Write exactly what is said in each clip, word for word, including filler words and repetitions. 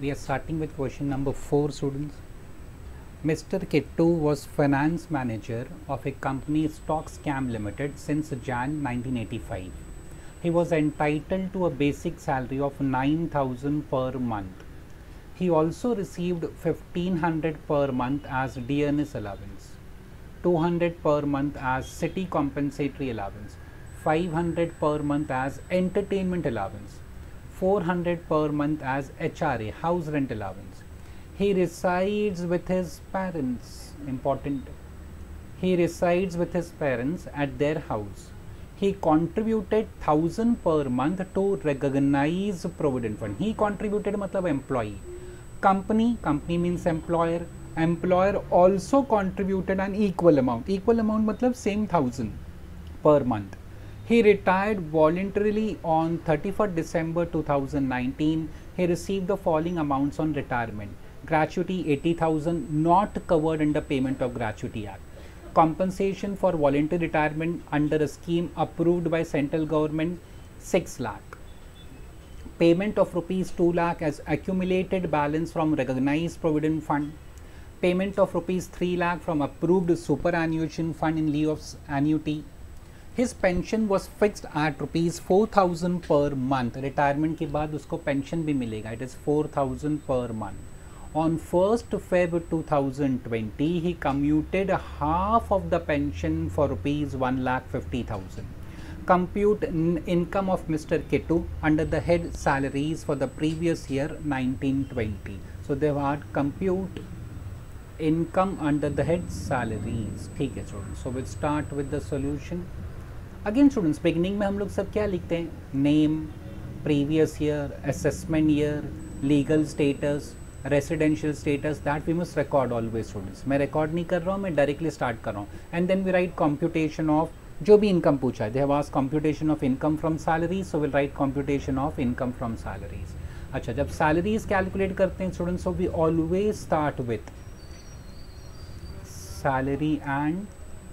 We are starting with question number four, students. Mister Kittu was finance manager of a company Stock Scam Limited since January nineteen eighty-five. He was entitled to a basic salary of nine thousand per month. He also received fifteen hundred per month as dearness allowance, two hundred per month as city compensatory allowance, five hundred per month as entertainment allowance, four hundred per month as H R A, house rent allowance. He resides with his parents. Important. He resides with his parents at their house. He contributed thousand per month to recognize provident fund. He contributed मतलब employee. Company, company means employer. Employer also contributed an equal amount. Equal amount मतलब same thousand per month. He retired voluntarily on thirty-first December two thousand nineteen. He received the following amounts on retirement. Gratuity eighty thousand, not covered under Payment of Gratuity Act. Compensation for voluntary retirement under a scheme approved by central government, six lakh. Payment of rupees two lakh as accumulated balance from recognized provident fund. Payment of rupees three lakh from approved superannuation fund in lieu of annuity. His pension was fixed at rupees four thousand per month. Retirement के बाद उसको pension भी मिलेगा. It is four thousand per month. On first February two thousand twenty, he commuted half of the pension for rupees one lakh fifty thousand. Compute income of Mister Kittu under the head salaries for the previous year nineteen twenty. So they are compute income under the head salaries. ठीक है students. So we'll start with the solution. Again students, beginning में हम लोग सब क्या लिखते हैं? Name, previous year, assessment year, legal status, residential status, that we must record always students. मैं record नहीं कर रहा हूँ, मैं directly start कर रहा हूँ. And then we write computation of जो भी income पूछा है. They have asked computation of income from salaries, so we'll write computation of income from salaries. अच्छा, जब salaries calculate करते हैं students, so we always start with salary and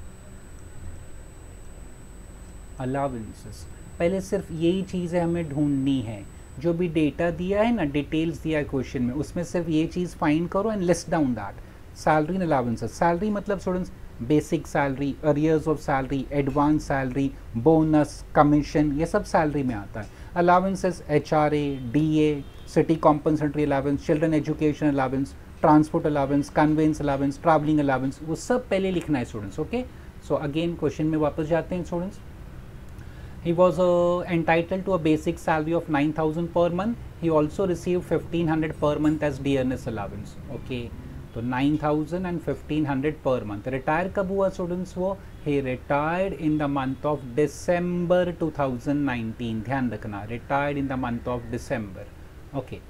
allowances. पहले सिर्फ यही चीज़ें हमें ढूंढनी है. जो भी डेटा दिया है ना, डिटेल्स दिया है क्वेश्चन में, उसमें सिर्फ ये चीज़ फाइंड करो and list down that. Salary and allowances. Salary मतलब students basic salary, arrears of salary, advance salary, bonus, commission, ये सब सैलरी में आता है. Allowances H R A, D A, city compensatory allowance, children education allowance, transport allowance, conveyance allowance, travelling allowance, वो सब पहले लिखना है students. Okay, so again question में वापस जाते हैं students. He was uh, entitled to a basic salary of nine thousand per month. He also received fifteen hundred per month as dearness allowance. Okay, तो nine thousand and fifteen hundred per month. Retire कब हुआ students वो? He retired in the month of December two thousand nineteen. ध्यान रखना, retired in the month of December. Okay.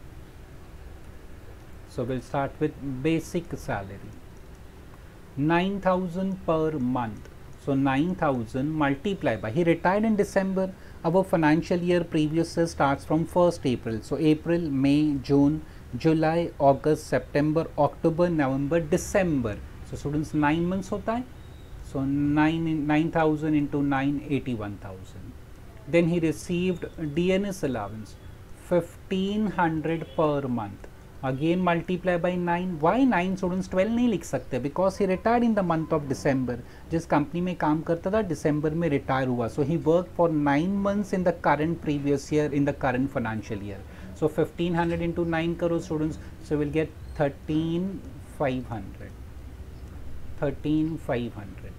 So we'll start with basic salary. nine thousand per month. So nine thousand multiply by, he retired in December. Our financial year previous year starts from first April. So April, May, June, July, August, September, October, November, December. So students nine months होता है. So nine nine thousand into nine, eighty-one thousand. Then he received D N S allowance fifteen hundred per month. Again multiply by nine. Why nine students? twelve नहीं लिख सकते because he retired in the month of December. जिस company में काम करता था दिसंबर में retire हुआ. So he worked for nine months in the current previous year in the current financial year. So fifteen hundred into nine करो students. So we'll get thirteen five hundred. thirteen five hundred.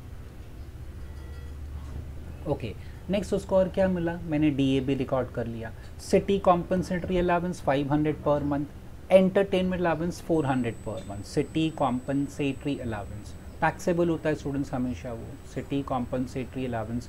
Okay. Next उसको और क्या मिला? मैंने D A भी record कर लिया. City compensatory allowance five hundred per month. Entertainment allowance four hundred per month. City compensatory allowance taxable होता है स्टूडेंट्स हमेशा वो. City compensatory allowance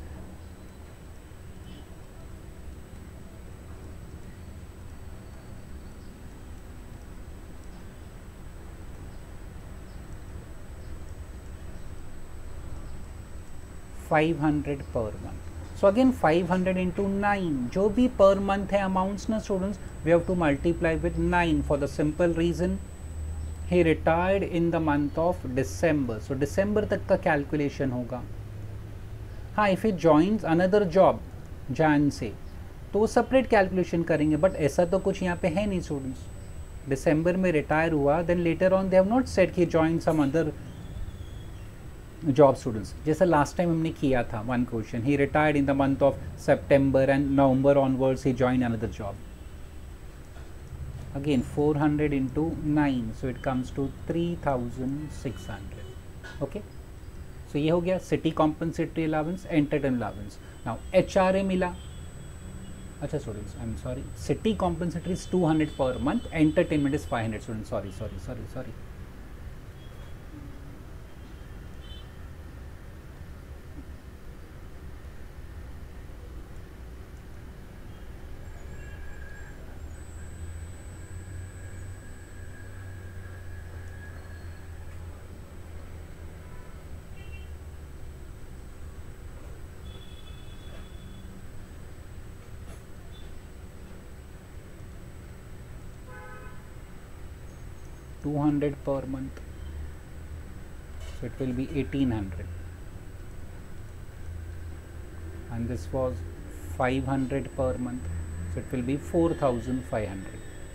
five hundred per month. So again five hundred into nine, जो भी per month है amounts ना students, we have to multiply with nine for the simple reason he retired in the month of December. So December तक का calculation होगा. हाँ, if he joins another job Jan से तो वो separate calculation करेंगे, but ऐसा तो कुछ यहाँ पे है नहीं students. दिसंबर में रिटायर हुआ, then later on they have not said कि join some other job students, जैसे लास्ट टाइम हमने किया था one question, he retired in the month of September and November onwards he join another job. Again four hundred into nine, so it comes to three thousand six hundred. Okay, so ये हो गया city compensatory allowance, entertainment allowance. Now H R A मिला, अच्छा students, I'm sorry, city compensatory is two hundred per month, entertainment is five hundred. Students, sorry sorry sorry sorry. two hundred per month, so it will be eighteen hundred, and this was five hundred per month, so it will be four thousand five hundred.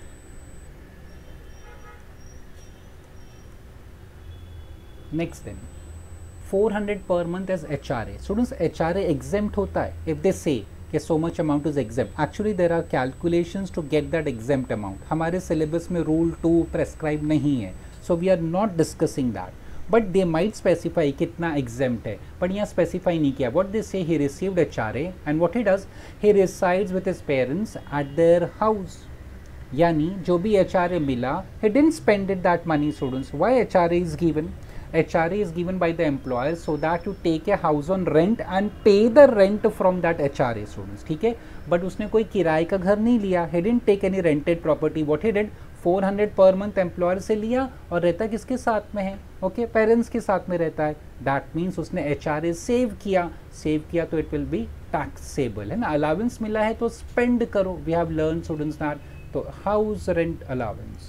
Next then four hundred per month as H R A. Students, H R A exempt होता है if they say कि so much amount is exempt. Actually there are calculations to get that exempt amount. हमारे syllabus में rule two prescribe नहीं है, so we are not discussing that. But they might specify कितना exempt है, but यहाँ specify नहीं किया. What they say, he received H R A and what he does, he resides with his parents at their house. यानी जो भी H R A मिला, he didn't spend it that money. Students, why H R A is given? H R A is given by the employer so that you take a house on rent and pay the rent from that H R A. Students, ठीक है, but उसने कोई किराए का घर नहीं लिया. He didn't take any rented property. What he did, four hundred per month employer से लिया और रहता किसके साथ में है? Okay, parents के साथ में रहता है. That means उसने H R A save किया, save किया तो it will be taxable, है ना. Allowance मिला है तो spend करो. We have learned students that. तो house rent allowance.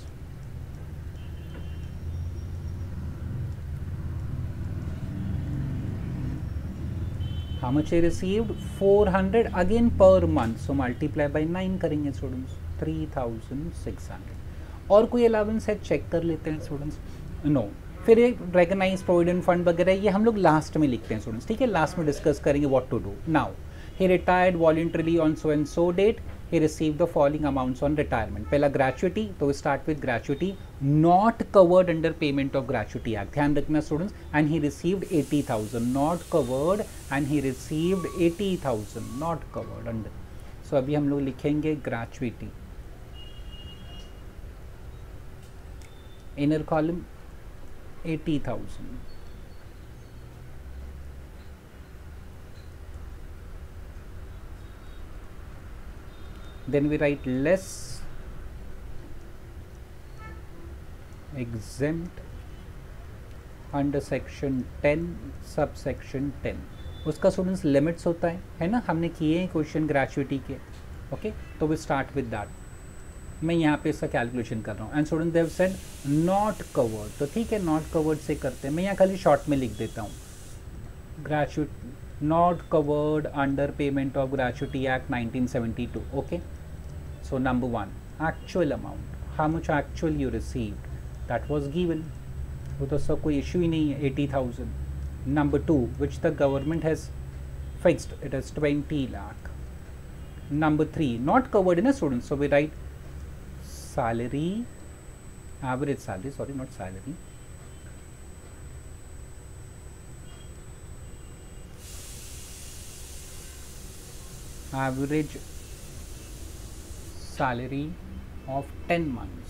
How much he received? four hundred again per month. So multiply by nine करेंगे students, three thousand six hundred. और कोई अलाउंस है चेक कर लेते हैं स्टूडेंट्स. नो, फिर एक रेकग्नाइज प्रोविडेंट फंड वगैरह ये हम लोग लास्ट में लिखते हैं स्टूडेंट्स, ठीक है, लास्ट में डिस्कस करेंगे what to do. Now he retired voluntarily on so and so date, he received the following amounts on retirement. पहला gratuity, तो we start with gratuity not covered under payment of gratuity act. ध्यान रखना students, and he received eighty thousand, not covered, and he received eighty thousand, not covered under. So अभी हम लोग लिखेंगे gratuity. Inner column eighty thousand. Then we write less exempt under section ten subsection ten. उसका students limits होता है है ना, हमने किए हैं क्वेश्चन ग्रेचुइटी के. ओके, तो वी स्टार्ट विद दैट. मैं यहाँ पे इसका कैलकुलेशन कर रहा हूँ. And student they have said not covered, तो ठीक है नॉट कवर्ड से करते हैं. मैं यहाँ खाली शॉर्ट में लिख देता हूँ gratuity not covered under payment of gratuity act nineteen seventy-two. okay, so number one, actual amount, how much actual you received, that was given, वो तो सब कोई इशू ही नहीं है, eighty thousand. number two, which the government has fixed, it is twenty lakh. number three, not covered in a student, so we write salary, average salary, sorry not salary, average salary of ten months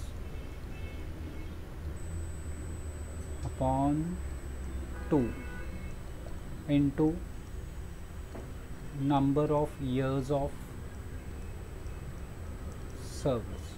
upon two into number of years of service.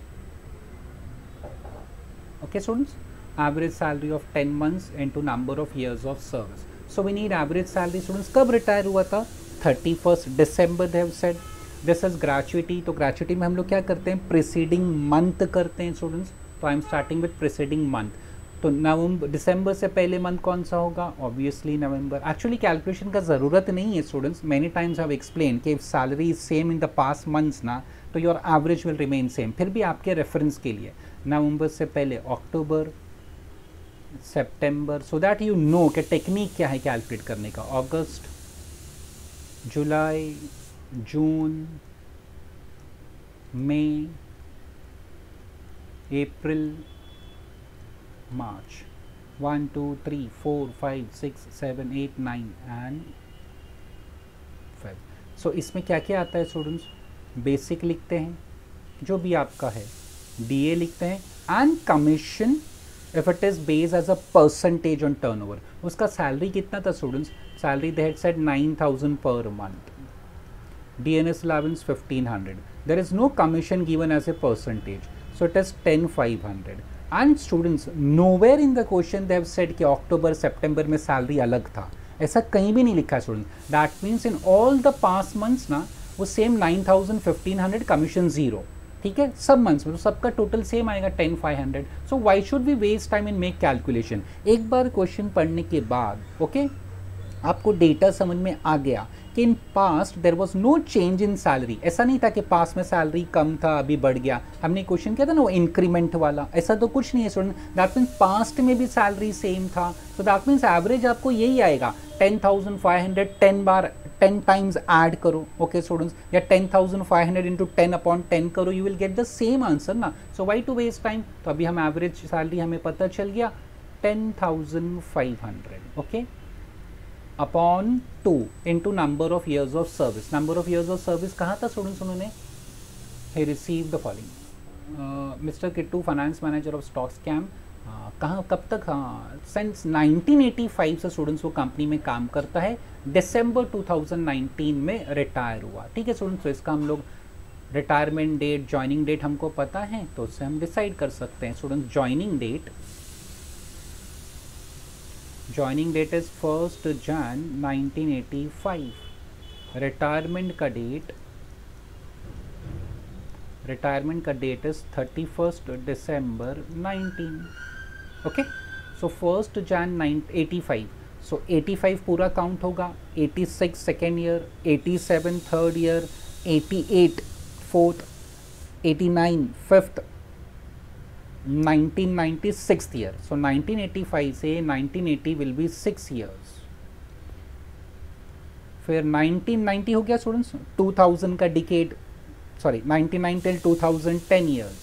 Okay students, average salary of ten months into number of years of service. So we need average salary students. कब retire हुआ था? Thirty first December they have said. This is gratuity, तो ग्रेचुइटी में हम लोग क्या करते हैं, प्रिसीडिंग मंथ करते हैं स्टूडेंट्स. तो I am starting with preceding month. तो नवंबर दिसंबर से पहले मंथ कौन सा होगा? ऑब्वियसली नवंबर. एक्चुअली कैलकुलेशन का ज़रूरत नहीं है students. Many times have explain कि if salary is same in the past months ना, तो your average will remain same. फिर भी आपके रेफरेंस के लिए नवंबर से पहले अक्टूबर, सितंबर, सो दैट यू नो कि टेक्निक क्या है कैलकुलेट करने का। अगस्त, जुलाई, जून, मई, अप्रैल, मार्च, one two three four five six seven eight nine and five. So इसमें क्या क्या आता है स्टूडेंट्स? बेसिक लिखते हैं जो भी आपका है, डीए लिखते हैं, and commission if it is based as a percentage on turnover. उसका सैलरी कितना था students? Salary they had said nine thousand per month, dearness allowance fifteen hundred, there is no commission given as a percentage, so it is ten five hundred. And students nowhere in the question they have said कि अक्टूबर सितंबर में salary अलग था, ऐसा कहीं भी नहीं लिखा है student. That means in all the past months ना वो same nine thousand fifteen hundred, commission zero, ठीक है, सब मंथ्स में, तो सबका टोटल सेम आएगा ten five hundred. So why should we waste time in make calculation? एक बार क्वेश्चन पढ़ने के बाद ओके okay, आपको डेटा समझ में आ गया कि in past there was no change in salary. ऐसा नहीं था कि पास्ट में सैलरी कम था अभी बढ़ गया, हमने क्वेश्चन किया था ना वो इंक्रीमेंट वाला, ऐसा तो कुछ नहीं है स्टूडेंट। दैट मीन्स पास्ट में भी सैलरी सेम था, तो दैट मीन्स एवरेज आपको यही आएगा ten thousand five hundred, ten बार टेन टाइम्स ऐड करो ओके स्टूडेंट्स, या ten thousand five hundred into ten upon ten करो, you will get the same answer ना। So why to waste time? तो अभी हम एवरेज सैलरी हमें पता चल गया ten thousand five hundred okay upon two into number of years of service. Number of years of service कहाँ था स्टूडेंट्स? उन्होंने ही receive the following, mister Kittu finance manager of stocks cam, कहाँ कब तक? हाँ, सिंस नाइनटीन एटी फाइव से students वो company में काम करता है, दिसंबर टू थाउजेंड नाइनटीन में रिटायर हुआ, ठीक है स्टूडेंट्स। तो इसका हम लोग रिटायरमेंट डेट, ज्वाइनिंग डेट हमको पता है तो उससे हम डिसाइड कर सकते हैं students. Joining date joining date is first Jan nineteen eighty five, retirement का डेट रिटायरमेंट का date is thirty first December nineteen okay. So first Jan eighty five, so eighty five पूरा काउंट होगा, eighty six second year, eighty seven third year, eighty eight fourth, eighty nine fifth, nineteen ninety sixth year. So nineteen eighty five से nineteen eighty will be six years. फिर nineteen ninety हो गया students, two thousand का decade, sorry ninety nine till two thousand ten years.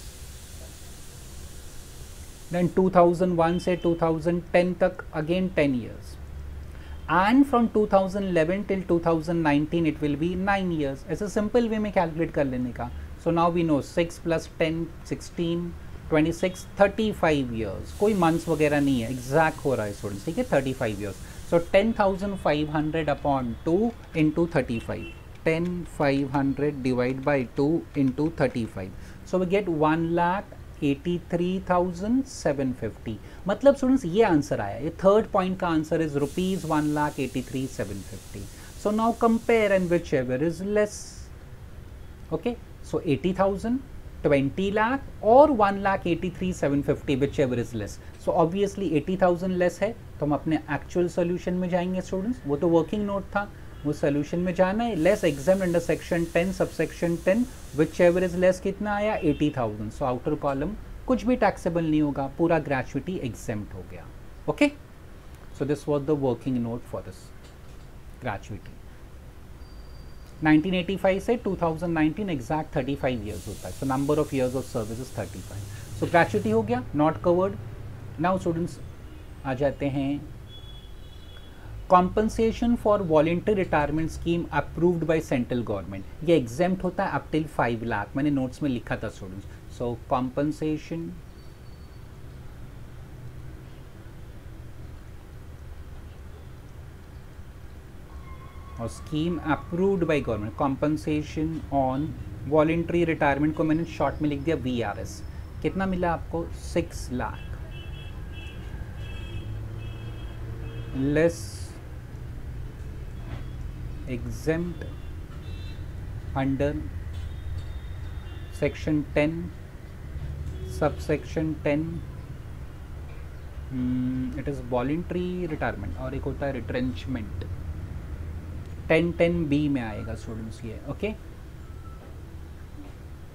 Then two thousand one से two thousand ten तक again ten years, and from two thousand eleven till two thousand nineteen it will be nine years. ऐसे simple way में calculate कर लेने का। So now we know six plus ten sixteen, twenty six, thirty five years, कोई months वगैरह नहीं है, exact हो रहा है स्टूडेंट्स, ठीक है, thirty five years. So ten thousand five hundred upon two into thirty five, ten five hundred divide by two into thirty five, so we get one lakh eighty three thousand seven fifty. मतलब students ये answer आया, ये third point का answer is rupees one lakh eighty three seven fifty. So now compare and which ever is less okay. So eighty thousand, twenty lakh और one lakh eighty three seven fifty, which ever is less. So obviously eighty thousand less है तो हम अपने actual solution में जाएंगे students, वो तो working note था, वो सोल्यूशन में जाना है। Less exempt under section ten sub section ten, which ever is less कितना आया? Eighty thousand. So outer column कुछ भी टैक्सेबल नहीं होगा, पूरा ग्रेचुइटी एग्जेम्प्ट हो गया okay. So this was the working note for this gratuity. Nineteen eighty five से two thousand nineteen exact thirty five years होता है, so number of years of service is thirty five. So gratuity हो गया, not covered. Now students आ जाते हैं compensation for voluntary retirement scheme approved by central government. ये exempt होता है अप टिल फाइव लाख, मैंने नोट्स में लिखा था स्टूडेंट्स। सो कॉम्पनसेशन और scheme approved by government, compensation on voluntary retirement को मैंने शॉर्ट में लिख दिया वी आर एस। कितना मिला आपको? Six lakh less exempt under section ten subsection ten, it is voluntary retirement और एक होता है retrenchment, टेन टेन बी में आएगा स्टूडेंट्स ये okay.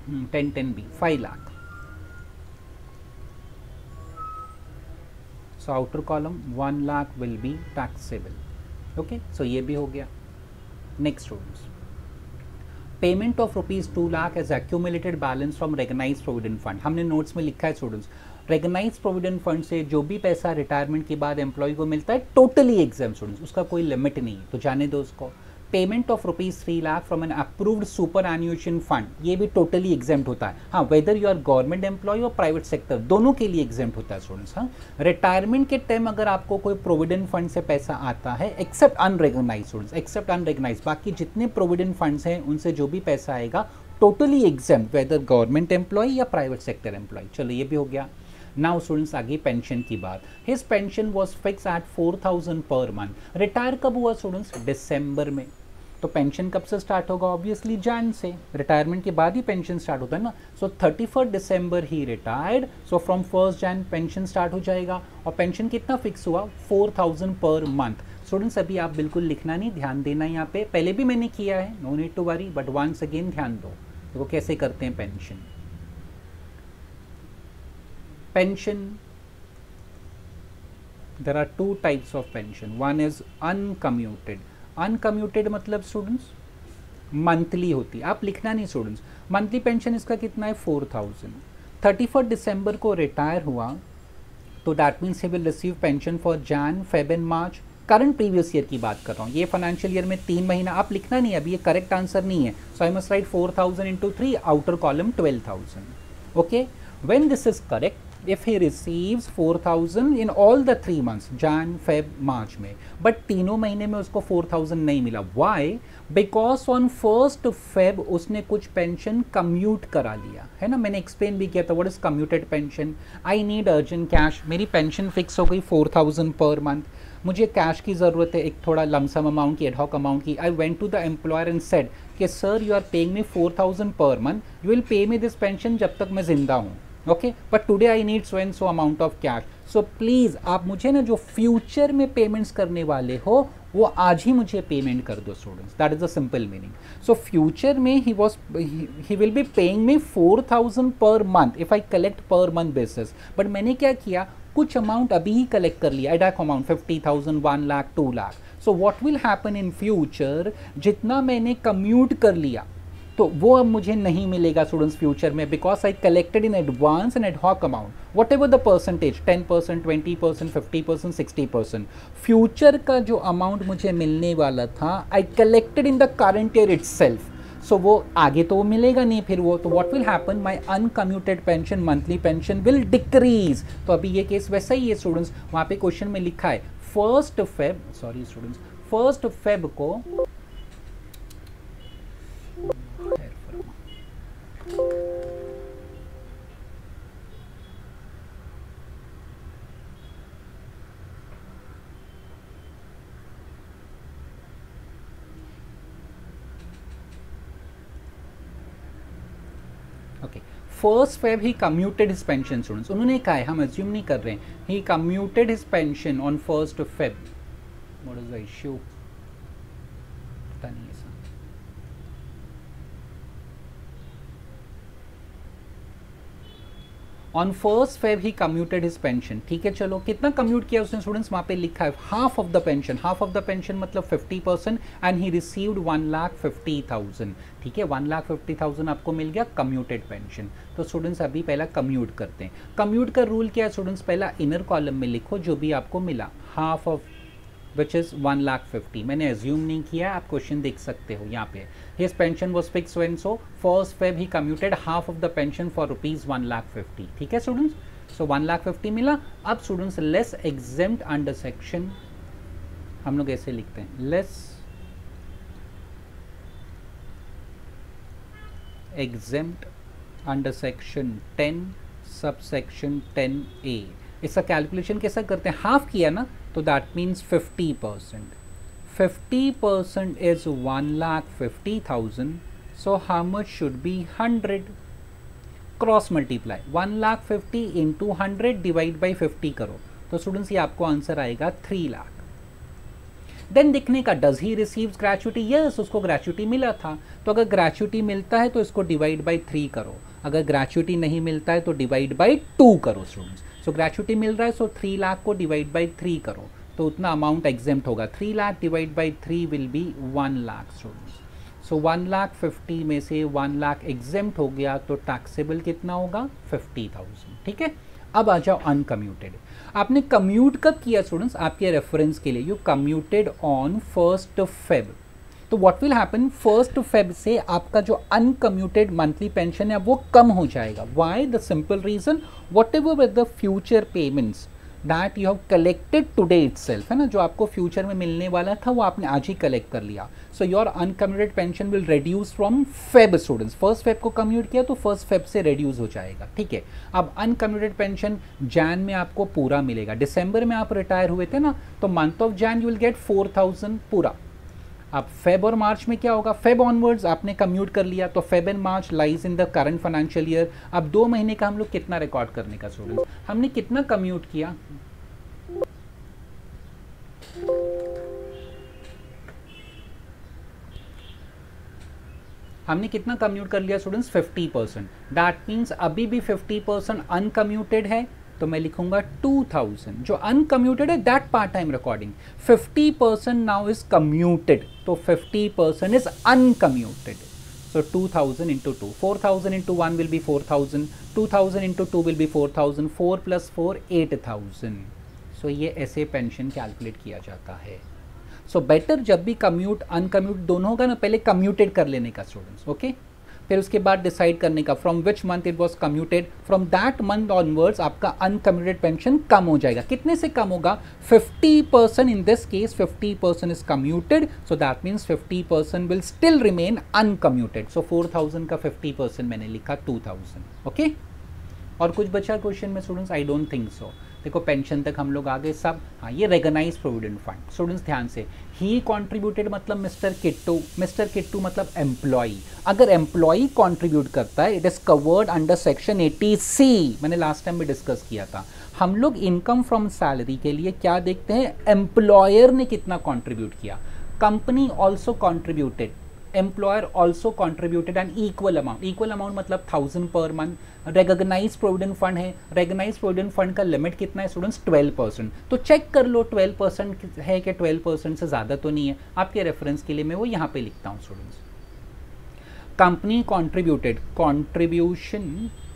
Ten ten B five lakh. So outer column one lakh will be taxable. Okay, so ये भी हो गया. Next students, payment of rupees two lakh as accumulated balance from recognized provident fund. हमने notes में लिखा है students, recognized provident fund से जो भी पैसा रिटायरमेंट के बाद एम्प्लॉय को मिलता है टोटली एग्जाम स्टूडेंट्स, उसका कोई लिमिट नहीं है, तो जाने दो उसको. Payment of rupees three lakh from an approved superannuation fund, ये भी टोटली एग्जाम्प्ट होता है. हाँ, whether you are government employ और प्राइवेट सेक्टर, दोनों के लिए एग्जाम्प्ट होता है स्टूडेंट्स. हाँ, रिटायरमेंट के टाइम अगर आपको कोई प्रोविडेंट फंड से पैसा आता है, except unrecognise students, except unrecognise, बाकी जितने प्रोविडेंट फंड्स हैं उनसे जो भी पैसा आएगा totally exempt, whether government employ या प्राइवेट सेक्टर एम्प्लॉय. चलो ये भी हो गया. नाउ स्टूडेंट्स आगे पेंशन की बात. His pension was fix at four thousand per month. Retire कब हुआ स्टूडेंट्स? दिसंबर में. तो पेंशन कब से स्टार्ट होगा? ऑब्वियसली जैन से, रिटायरमेंट के बाद ही पेंशन स्टार्ट होता है ना. So thirty first December he retired, so from first Jan pension start हो जाएगा. और पेंशन कितना फिक्स हुआ? Four thousand per month. Students अभी आप बिल्कुल लिखना नहीं, ध्यान देना यहाँ पे, पहले भी मैंने किया है, no need to worry, but once again ध्यान दो देखो कैसे करते हैं pension. Pension, there are two types of pension. One is uncommuted. Uncommuted मतलब स्टूडेंट्स मंथली होती है, आप लिखना नहीं स्टूडेंट्स. मंथली पेंशन इसका कितना है? Four thousand. Thirty first December को रिटायर हुआ तो that means he will receive pension for Jan, Feb and March. Current previous year की बात कर रहा हूँ, ये फाइनेंशियल ईयर में तीन महीना, आप लिखना नहीं, अभी ये करेक्ट आंसर नहीं है. So I must write four thousand into three, outer column twelve thousand. Okay, when this is correct, if he receives four thousand in all the three months, Jan, Feb, March में, but तीनों महीने में उसको four thousand नहीं मिला. Why? Because on first Feb उसने कुछ pension commute करा लिया है ना, मैंने एक्सप्लेन भी किया था. What is commuted pension? I need urgent cash, मेरी पेंशन फिक्स हो गई four thousand पर मंथ, मुझे कैश की ज़रूरत है, एक थोड़ा लमसम अमाउंट की, एडहॉक अमाउंट की. I went to the employer and said कि sir you are paying me four thousand per month, you will pay me this pension जब तक मैं जिंदा हूँ. Okay, but today I need so and so amount of cash. So please आप मुझे ना जो फ्यूचर में पेमेंट्स करने वाले हो वो आज ही मुझे पेमेंट कर दो students. That is the simple meaning. So future में he was he will be paying me four thousand per month if I collect per month basis. But मैंने क्या किया, कुछ अमाउंट अभी ही कलेक्ट कर लिया, ad hoc amount fifty thousand, one lakh, two lakh. So what will happen in future, जितना मैंने commute कर लिया तो वो अब मुझे नहीं मिलेगा स्टूडेंट्स फ्यूचर में, because I collected in advance and ad hoc amount, whatever the percentage, ten percent, twenty percent, fifty percent, sixty percent. Future का जो अमाउंट मुझे मिलने वाला था I collected in the current year itself. So वो आगे तो मिलेगा नहीं फिर वो, तो what will happen, my uncommuted pension, monthly pension will decrease. तो अभी ये केस वैसा ही है स्टूडेंट्स, वहाँ पे क्वेश्चन में लिखा है first Feb, sorry students, first Feb को okay, first Feb he commuted his pension students. उन्होंने कहा है, हम अज्यूम नहीं कर रहे हैं, he commuted his pension on first Feb. What is the issue, पता नहीं ऐसा. On first Feb he commuted his pension. ठीक है, चलो कितना कम्यूट किया उसने स्टूडेंट्स, वहाँ पे लिखा है half of the pension. Half of the pension मतलब fifty percent, and he received one lakh fifty thousand. ठीक है, वन लाख फिफ्टी थाउजेंड आपको मिल गया कम्यूटेड पेंशन. तो स्टूडेंट्स अभी पहला कम्यूट करते हैं. कम्यूट का रूल क्या है स्टूडेंट्स, पहला इनर कॉलम में लिखो जो भी आपको मिला, half of which is one lakh fifty. मैंने एज्यूम नहीं किया, आप क्वेश्चन देख सकते हो यहाँ पे. His pension was fix when, so first Feb he commuted half of the pension for rupees one lakh fifty. ठीक है students, so one lakh fifty मिला. अब students less exempt under section, हम लोग ऐसे लिखते हैं, less exempt under section ten sub section ten A. इसका कैलकुलेशन कैसा करते हैं, हाफ किया ना, तो that means fifty percent. Fifty percent is one lakh fifty thousand, so how much should be hundred. Cross multiply, one lakh fifty into hundred divide by fifty करो, तो स्टूडेंट्स ये आपको आंसर आएगा थ्री लाख. देन देखने का does he receives gratuity, yes उसको gratuity मिला था, तो अगर ग्रेचुटी मिलता है तो इसको डिवाइड बाई थ्री करो, अगर ग्रेचुटी नहीं मिलता है तो डिवाइड बाई टू करो स्टूडेंट्स। सो ग्रेचुटी मिल रहा है सो थ्री लाख को डिवाइड बाई थ्री करो तो उतना अमाउंट एग्जेम्प्ट होगा, three lakh divide by three will be one lakh students. So one lakh fifty में से वन लाख एग्जेम्प्ट हो गया तो टैक्सेबल कितना होगा, फिफ्टी थाउजेंड। ठीक है, अब आ जाओ अनकम्यूटेड। आपने कम्यूट कब किया स्टूडेंट्स, आपके रेफरेंस के लिए, you commuted on first Feb. तो what will happen, first Feb से आपका जो अनकम्यूटेड मंथली पेंशन है वो कम हो जाएगा। Why, the simple reason, whatever with the future payments that you have collected today itself, है ना, जो आपको फ्यूचर में मिलने वाला था वो आपने आज ही कलेक्ट कर लिया। So your uncommuted pension will reduce from Feb students, first Feb को कम्यूट किया तो फर्स्ट फेब से रिड्यूस हो जाएगा। ठीक है, अब अनकम्यूटेड पेंशन जैन में आपको पूरा मिलेगा, दिसंबर में आप रिटायर हुए थे ना, तो month of Jan you will get four thousand पूरा। अब फेब और मार्च में क्या होगा, फेब ऑनवर्ड्स आपने कम्यूट कर लिया तो Feb and March lies in the current financial year. अब दो महीने का हम लोग कितना रिकॉर्ड करने का स्टूडेंट्स, हमने कितना कम्यूट किया, हमने कितना कम्यूट कर लिया students, fifty percent. That means अभी भी फिफ्टी परसेंट अनकम्यूटेड है तो मैं लिखूंगा टू थाउजेंड। जो अनकम्यूटेड है that part time recording, fifty percent now is commuted तो fifty percent is uncommuted. So two thousand into two, four thousand into one will be four thousand, two thousand into two will be four thousand, four plus four eight thousand. So ये ऐसे pension calculate किया जाता है। सो so, better जब भी commute अनकम्यूट दोनों होगा ना, पहले कम्यूटेड कर लेने का स्टूडेंट्स, ओके okay? फिर उसके बाद डिसाइड करने का from which month it was commuted, from that month onwards आपका अनकम्यूटेड पेंशन कम हो जाएगा। कितने से कम होगा, fifty percent, in this case fifty percent is commuted, so that means fifty percent will still remain uncommuted. So four thousand का fifty percent मैंने लिखा टू थाउजेंड। ओके, और कुछ बचा क्वेश्चन में students, I don't think so. देखो pension तक हम लोग आ गए सब। हाँ, ये रेगनाइज प्रोविडेंट फंड स्टूडेंट्स ध्यान से, ही कॉन्ट्रीब्यूटेड मतलब मिस्टर किट्टू, मिस्टर किट्टू मतलब एम्प्लॉई। अगर एम्प्लॉई कॉन्ट्रीब्यूट करता है it is covered under section eighty C, मैंने लास्ट टाइम भी डिस्कस किया था। हम लोग इनकम फ्रॉम सैलरी के लिए क्या देखते हैं, एम्प्लॉयर ने कितना कॉन्ट्रीब्यूट किया। Company also contributed, employer also contributed an equal amount, equal amount मतलब thousand per month. Recognise provident fund है, रेकग्नाइज प्रोविडेंट फंड का लिमिट कितना है स्टूडेंट्स, ट्वेल्व परसेंट। तो चेक कर लो ट्वेल्व परसेंट है कि ट्वेल्व परसेंट से ज़्यादा तो नहीं है। आपके रेफरेंस के लिए मैं वो यहाँ पे लिखता हूँ students. Company contributed, contribution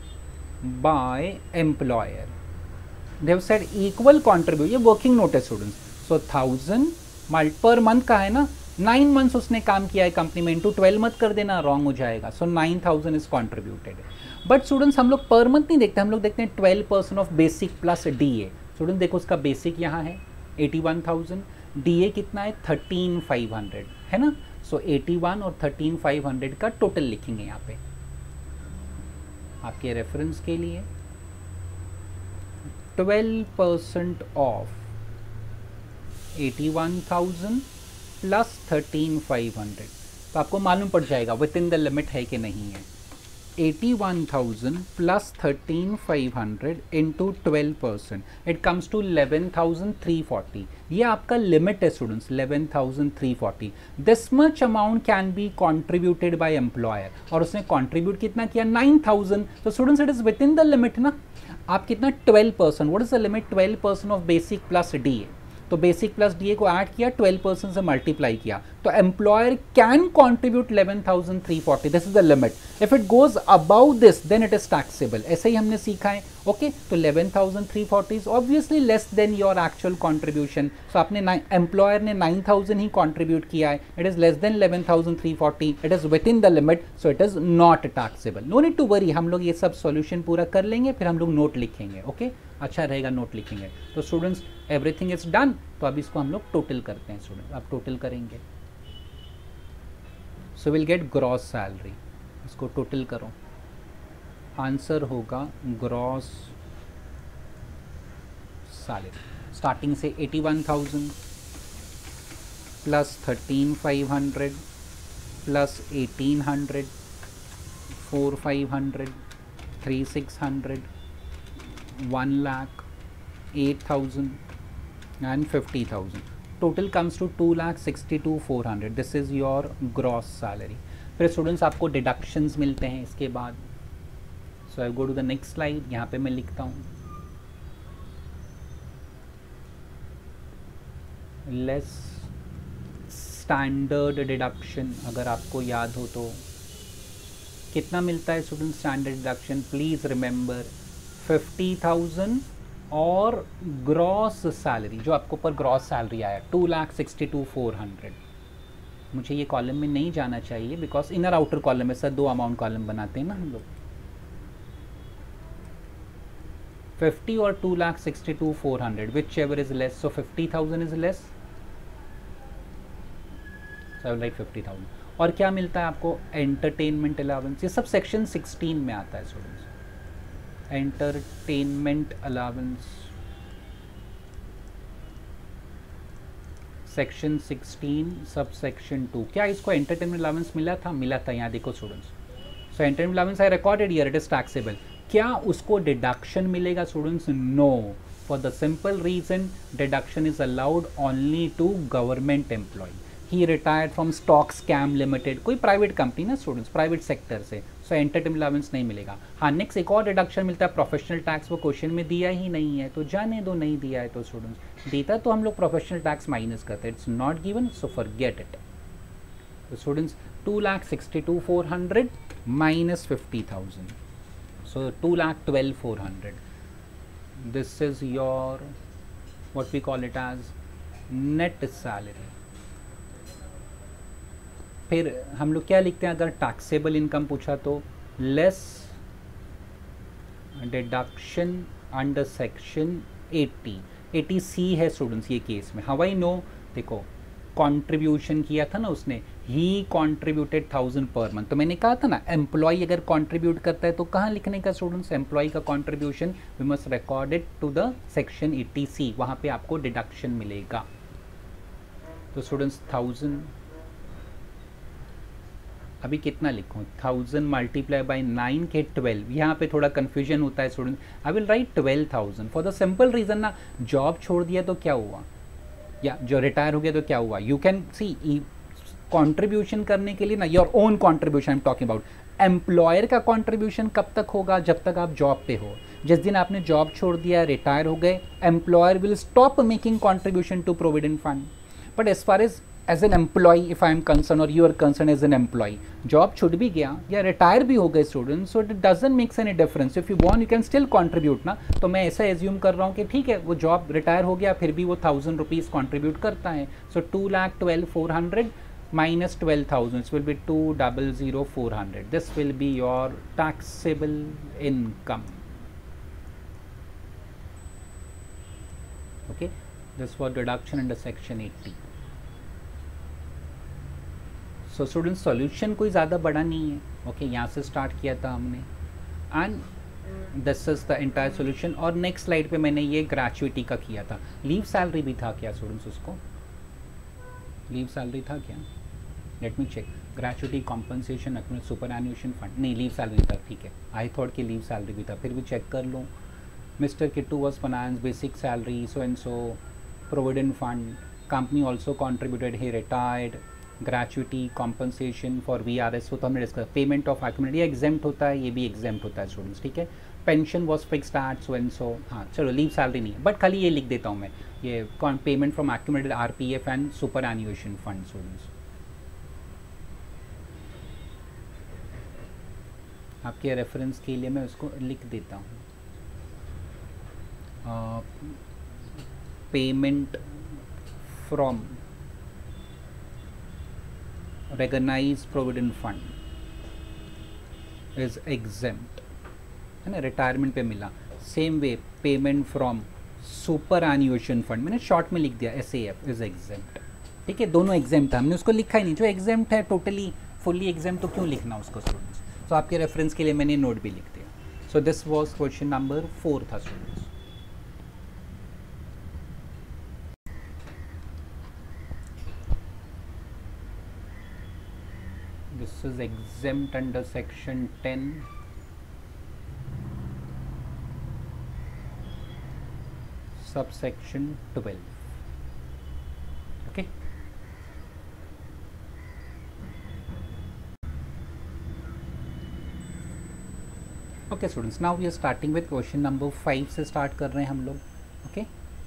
by employer, they have said equal contribute, ये वर्किंग नोट है स्टूडेंट्स। सो थाउजेंड मल्ट पर मंथ का है ना, नाइन मंथ्स उसने काम किया है कंपनी में, इंटू ट्वेल्व मत कर देना, रॉन्ग हो जाएगा। So nine thousand is contributed. But students हम लोग पर मंथ नहीं देखते, हम लोग देखते हैं twelve percent of basic plus D A. Student देखो उसका बेसिक यहाँ है eighty one thousand, D A कितना है थर्टीन फाइव हंड्रेड, है ना। सो एटी वन और थर्टीन फाइव हंड्रेड का टोटल लिखेंगे यहाँ पे आपके रेफरेंस के लिए। Twelve percent of eighty one thousand plus thirteen five hundred, तो आपको मालूम पड़ जाएगा विद इन द लिमिट है कि नहीं है। Eighty one thousand plus thirteen five hundred into twelve percent, it comes to eleven thousand three forty. ये आपका लिमिट है students, eleven thousand three forty. This much amount can be contributed by employer, और उसने contribute कितना किया, nine thousand. तो students it is within the limit ना। आप कितना, twelve percent, what is the limit, twelve percent of basic plus D A. तो basic plus D ए को ऐड किया, ट्वेल्व परसेंट से मल्टीप्लाई किया, तो employer can contribute eleven thousand three forty, this is the limit. If it goes above this then it is taxable, ऐसे ही हमने सीखा है। ओके, तो eleven thousand three forty is obviously less than your actual contribution. So आपने employer ने nine thousand ही contribute किया है, it is less than eleven thousand three forty, it is within the limit, so it is not taxable. No need to worry, हम लोग ये सब solution पूरा कर लेंगे, फिर हम लोग नोट लिखेंगे। Okay okay? अच्छा रहेगा नोट लिखेंगे। तो स्टूडेंट्स एवरीथिंग इज डन, तो अब इसको हम लोग टोटल करते हैं स्टूडेंट, अब टोटल करेंगे। So will get gross salary, इसको टोटल करो, आंसर होगा ग्रॉस सैलरी स्टार्टिंग से eighty one thousand plus thirteen five hundred plus eighteen hundred, four five hundred, three six hundred, one lakh, eight thousand and fifty thousand. Total comes to two lakh sixty two four hundred, this is your gross salary. फिर students आपको deductions मिलते हैं इसके बाद। So I go to the next slide, यहाँ पे मैं लिखता हूँ लेस स्टैंडर्ड डिडक्शन, अगर आपको याद हो तो कितना मिलता है student standard deduction, please remember fifty thousand और ग्रॉस सैलरी, जो आपको ऊपर ग्रॉस सैलरी आया two lakh sixty two four hundred. मुझे ये कॉलम में नहीं जाना चाहिए बिकॉज इनर आउटर कॉलम में सर दो अमाउंट कॉलम बनाते हैं ना हम लोग। फिफ्टी और two lakh sixty two four hundred, which ever is less, so fifty thousand is less, so like fifty thousand. और क्या मिलता है आपको, एंटरटेनमेंट अलाउंस, ये सब सेक्शन सिक्सटीन में आता है students. Entertainment allowance section sixteen subsection two, क्या इसको एंटरटेनमेंट अलाउंस मिला था? मिला था, यहाँ देखो students. So entertainment allowance I recorded here, it is taxable. क्या उसको डिडक्शन मिलेगा students? No, for the simple reason deduction is allowed only to government employ. He retired from stock scam limited, कोई प्राइवेट कंपनी ना students, private sector से, so entertainment allowance नहीं मिलेगा। हाँ, next एक और डिडक्शन मिलता है प्रोफेशनल टैक्स, वो क्वेश्चन में दिया ही नहीं है तो जाने दो, नहीं दिया है तो स्टूडेंट्स, देता तो हम लोग प्रोफेशनल टैक्स माइनस करते हैं, it's not given, so forget it. तो students two lakh sixty two four hundred minus fifty thousand, so two lakh twelve four hundred, this is your what we call it as net salary। फिर हम लोग क्या लिखते हैं अगर taxable income पूछा तो, less deduction under section eighty, eighty C है स्टूडेंट्स ये केस में। हाउ आई नो, देखो कंट्रीब्यूशन किया था ना उसने, he contributed thousand per month, तो मैंने कहा था ना एम्प्लॉय अगर कंट्रीब्यूट करता है तो कहाँ लिखने का स्टूडेंट्स, एम्प्लॉय का contribution we must record it to the section eighty C, वहाँ पे आपको डिडक्शन मिलेगा। तो स्टूडेंट्स थाउजेंड, अभी कितना लिखूँ, थाउजेंड मल्टीप्लाई बाई नाइन के ट्वेल्व, यहाँ पे थोड़ा कन्फ्यूजन होता है student, I will write twelve thousand for the simple reason ना, जॉब छोड़ दिया तो क्या हुआ, या जो रिटायर हो गया तो क्या हुआ, यू कैन सी कंट्रीब्यूशन करने के लिए ना, your own contribution I am talking about, employer का कंट्रीब्यूशन कब तक होगा, जब तक आप जॉब पे हो। जिस दिन आपने जॉब छोड़ दिया, रिटायर हो गए, employer will stop making contribution to provident fund. But as far as as an employ if I am concern और you are concern as an employ, job छूट भी गया या रिटायर भी हो गए student, so it doesn't makes any difference, if you want you can still contribute ना। तो मैं ऐसा एज्यूम कर रहा हूँ कि ठीक है वो जॉब रिटायर हो गया फिर भी वो थाउजेंड रुपीज़ कॉन्ट्रीब्यूट करता है, so two lakh twelve four hundred minus twelve thousand, it will be two double zero four hundred, this will be your taxable income, okay, this was deduction under section eighty। so students solution कोई ज़्यादा बड़ा नहीं है, okay, यहाँ से start किया था हमने and this is the entire solution। और नेक्स्ट स्लाइड पे मैंने ये ग्रेचुइटी का किया था, लीव सैलरी भी था क्या स्टूडेंट्स, उसको लीव सैलरी था क्या, let me check, gratuity compensation account superannuation fund, नहीं लीव सैलरी था, ठीक है, आई थॉट कि लीव सैलरी भी था, फिर भी चेक कर लूँ। Mister Kittu was finance basic salary so and so provident fund, company also contributed, he retired, gratuity compensation for V R S, तो हमने डिस्कस, पेमेंट ऑफ एक्यूमुलेटेड ये एग्जेम्प्ट होता है, ये भी एग्जेम्प्ट होता है स्टूडेंट्स, ठीक है, pension was fixed at so and so, हाँ चलो लीव सैलरी नहीं है, बट खाली ये लिख देता हूँ मैं, ये payment from accumulated R P F and superannuation fund students. आपके रेफरेंस के लिए मैं उसको लिख देता हूँ, payment from recognized provident fund is exempt, है ना, रिटायरमेंट पे मिला। Same way payment from superannuation fund मैंने शॉर्ट में लिख दिया, S A F is exempt, ठीक है, दोनों एग्जेम्प्ट था, हमने उसको लिखा ही नहीं, जो एग्जेम्प्ट है टोटली फुल्ली एग्जेम्प्ट तो क्यों लिखना उसको स्टूडेंट्स, तो आपके रेफरेंस के लिए मैंने नोट भी लिख दिया। So this was question number four था students. This is exempt under section ten, subsection twelve। Okay students, now we are starting with question number five से स्टार्ट कर रहे हैं हम लोग. Okay,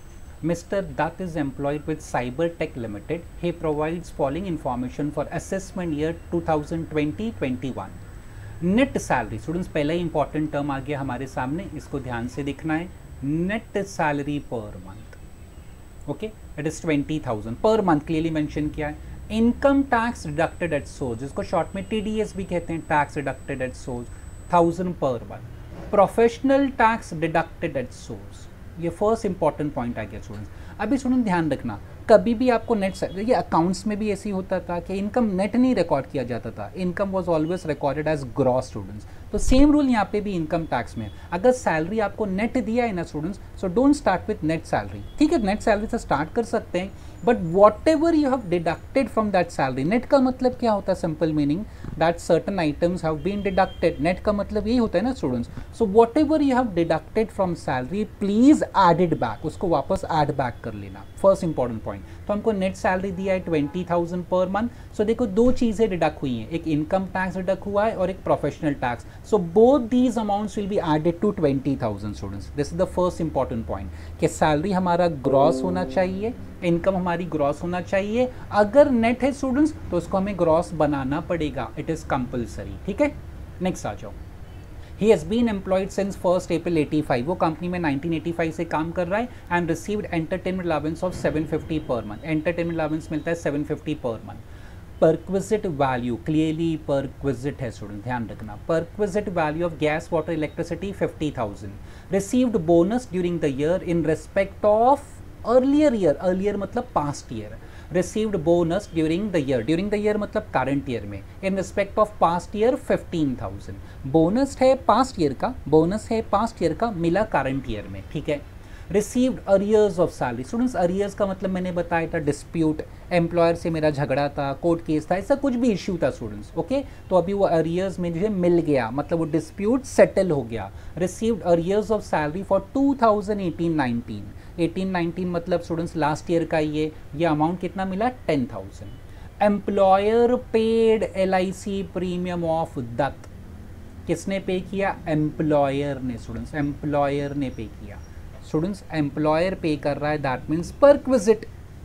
mister Dutt is employed with cyber tech limited. He provides following information for assessment year two thousand twenty twenty one. Net salary students, पहला ही important term आ गया हमारे सामने, इसको ध्यान से दिखना है. Net salary per month, okay, it is twenty thousand per month, clearly mention किया है. Income tax deducted at source, जिसको शॉर्ट में टीडीएस भी कहते हैं, tax deducted at source, thousand per month. Professional tax deducted at source, ये first important point आ गया स्टूडेंट्स. अभी स्टूडेंट ध्यान रखना, कभी भी आपको नेट, ये अकाउंट्स में भी ऐसे ही होता था कि इनकम नेट नहीं रिकॉर्ड किया जाता था, income was always recorded as gross students. तो सेम रूल यहाँ पे भी इनकम टैक्स में. अगर सैलरी आपको नेट दिया है ना students, so don't start with net salary. ठीक है, नेट सैलरी से स्टार्ट कर सकते हैं, but whatever you have deducted from that salary. Net का मतलब क्या होता है, simple meaning that certain items have been deducted. Net का मतलब यही होता है ना students. So whatever you have deducted from salary, please add it back, उसको वापस एड बैक कर लेना. First important point. तो हमको नेट सैलरी दिया है twenty thousand per month. So देखो दो चीजें डिडक्ट हुई हैं, एक इनकम टैक्स डिडक्ट हुआ है और एक professional tax. So both these amounts will be added to twenty thousand students. This is the first important point कि सैलरी हमारा ग्रॉस होना चाहिए, इनकम हमारी ग्रॉस होना चाहिए. अगर नेट है स्टूडेंट्स तो उसको हमें ग्रॉस बनाना पड़ेगा, इट इज कंपल्सरी. ठीक है, नेक्स्ट आ जाओ. He has been employed since first April eighty five. वो कंपनी में नाइनटीन एटी फाइव से काम कर रहा है. And received entertainment allowance of seven fifty per month. Entertainment allowance मिलता है seven fifty per month. Perquisite value, clearly perquisite है स्टूडेंट, ध्यान रखना. Perquisite value of gas water electricity fifty thousand. Received bonus during the year in respect of earlier year. Earlier मतलब past year. received bonus during the year. during the year मतलब current year में. in respect of past year fifteen thousand. Bonus है past year का, bonus है past year का, मिला current year में. ठीक है. received arrears of salary. Students arrears का मतलब मैंने बताया था dispute, एम्प्लॉयर से मेरा झगड़ा था, कोर्ट केस था, ऐसा कुछ भी इश्यू था स्टूडेंट्स. ओके, तो अभी वो arrears में जो है मिल गया, मतलब वो dispute सेटल हो गया. received arrears of salary for two thousand eighteen nineteen. Eighteen nineteen मतलब स्टूडेंट्स लास्ट ईयर का ये ये अमाउंट कितना मिला, ten thousand. Employer paid L I C premium of Dutt. किसने पे किया, एम्प्लॉयर ने स्टूडेंट्स, एम्प्लॉयर ने पे किया. स्टूडेंट्स एम्प्लॉयर पे कर रहा है, that means perquisite.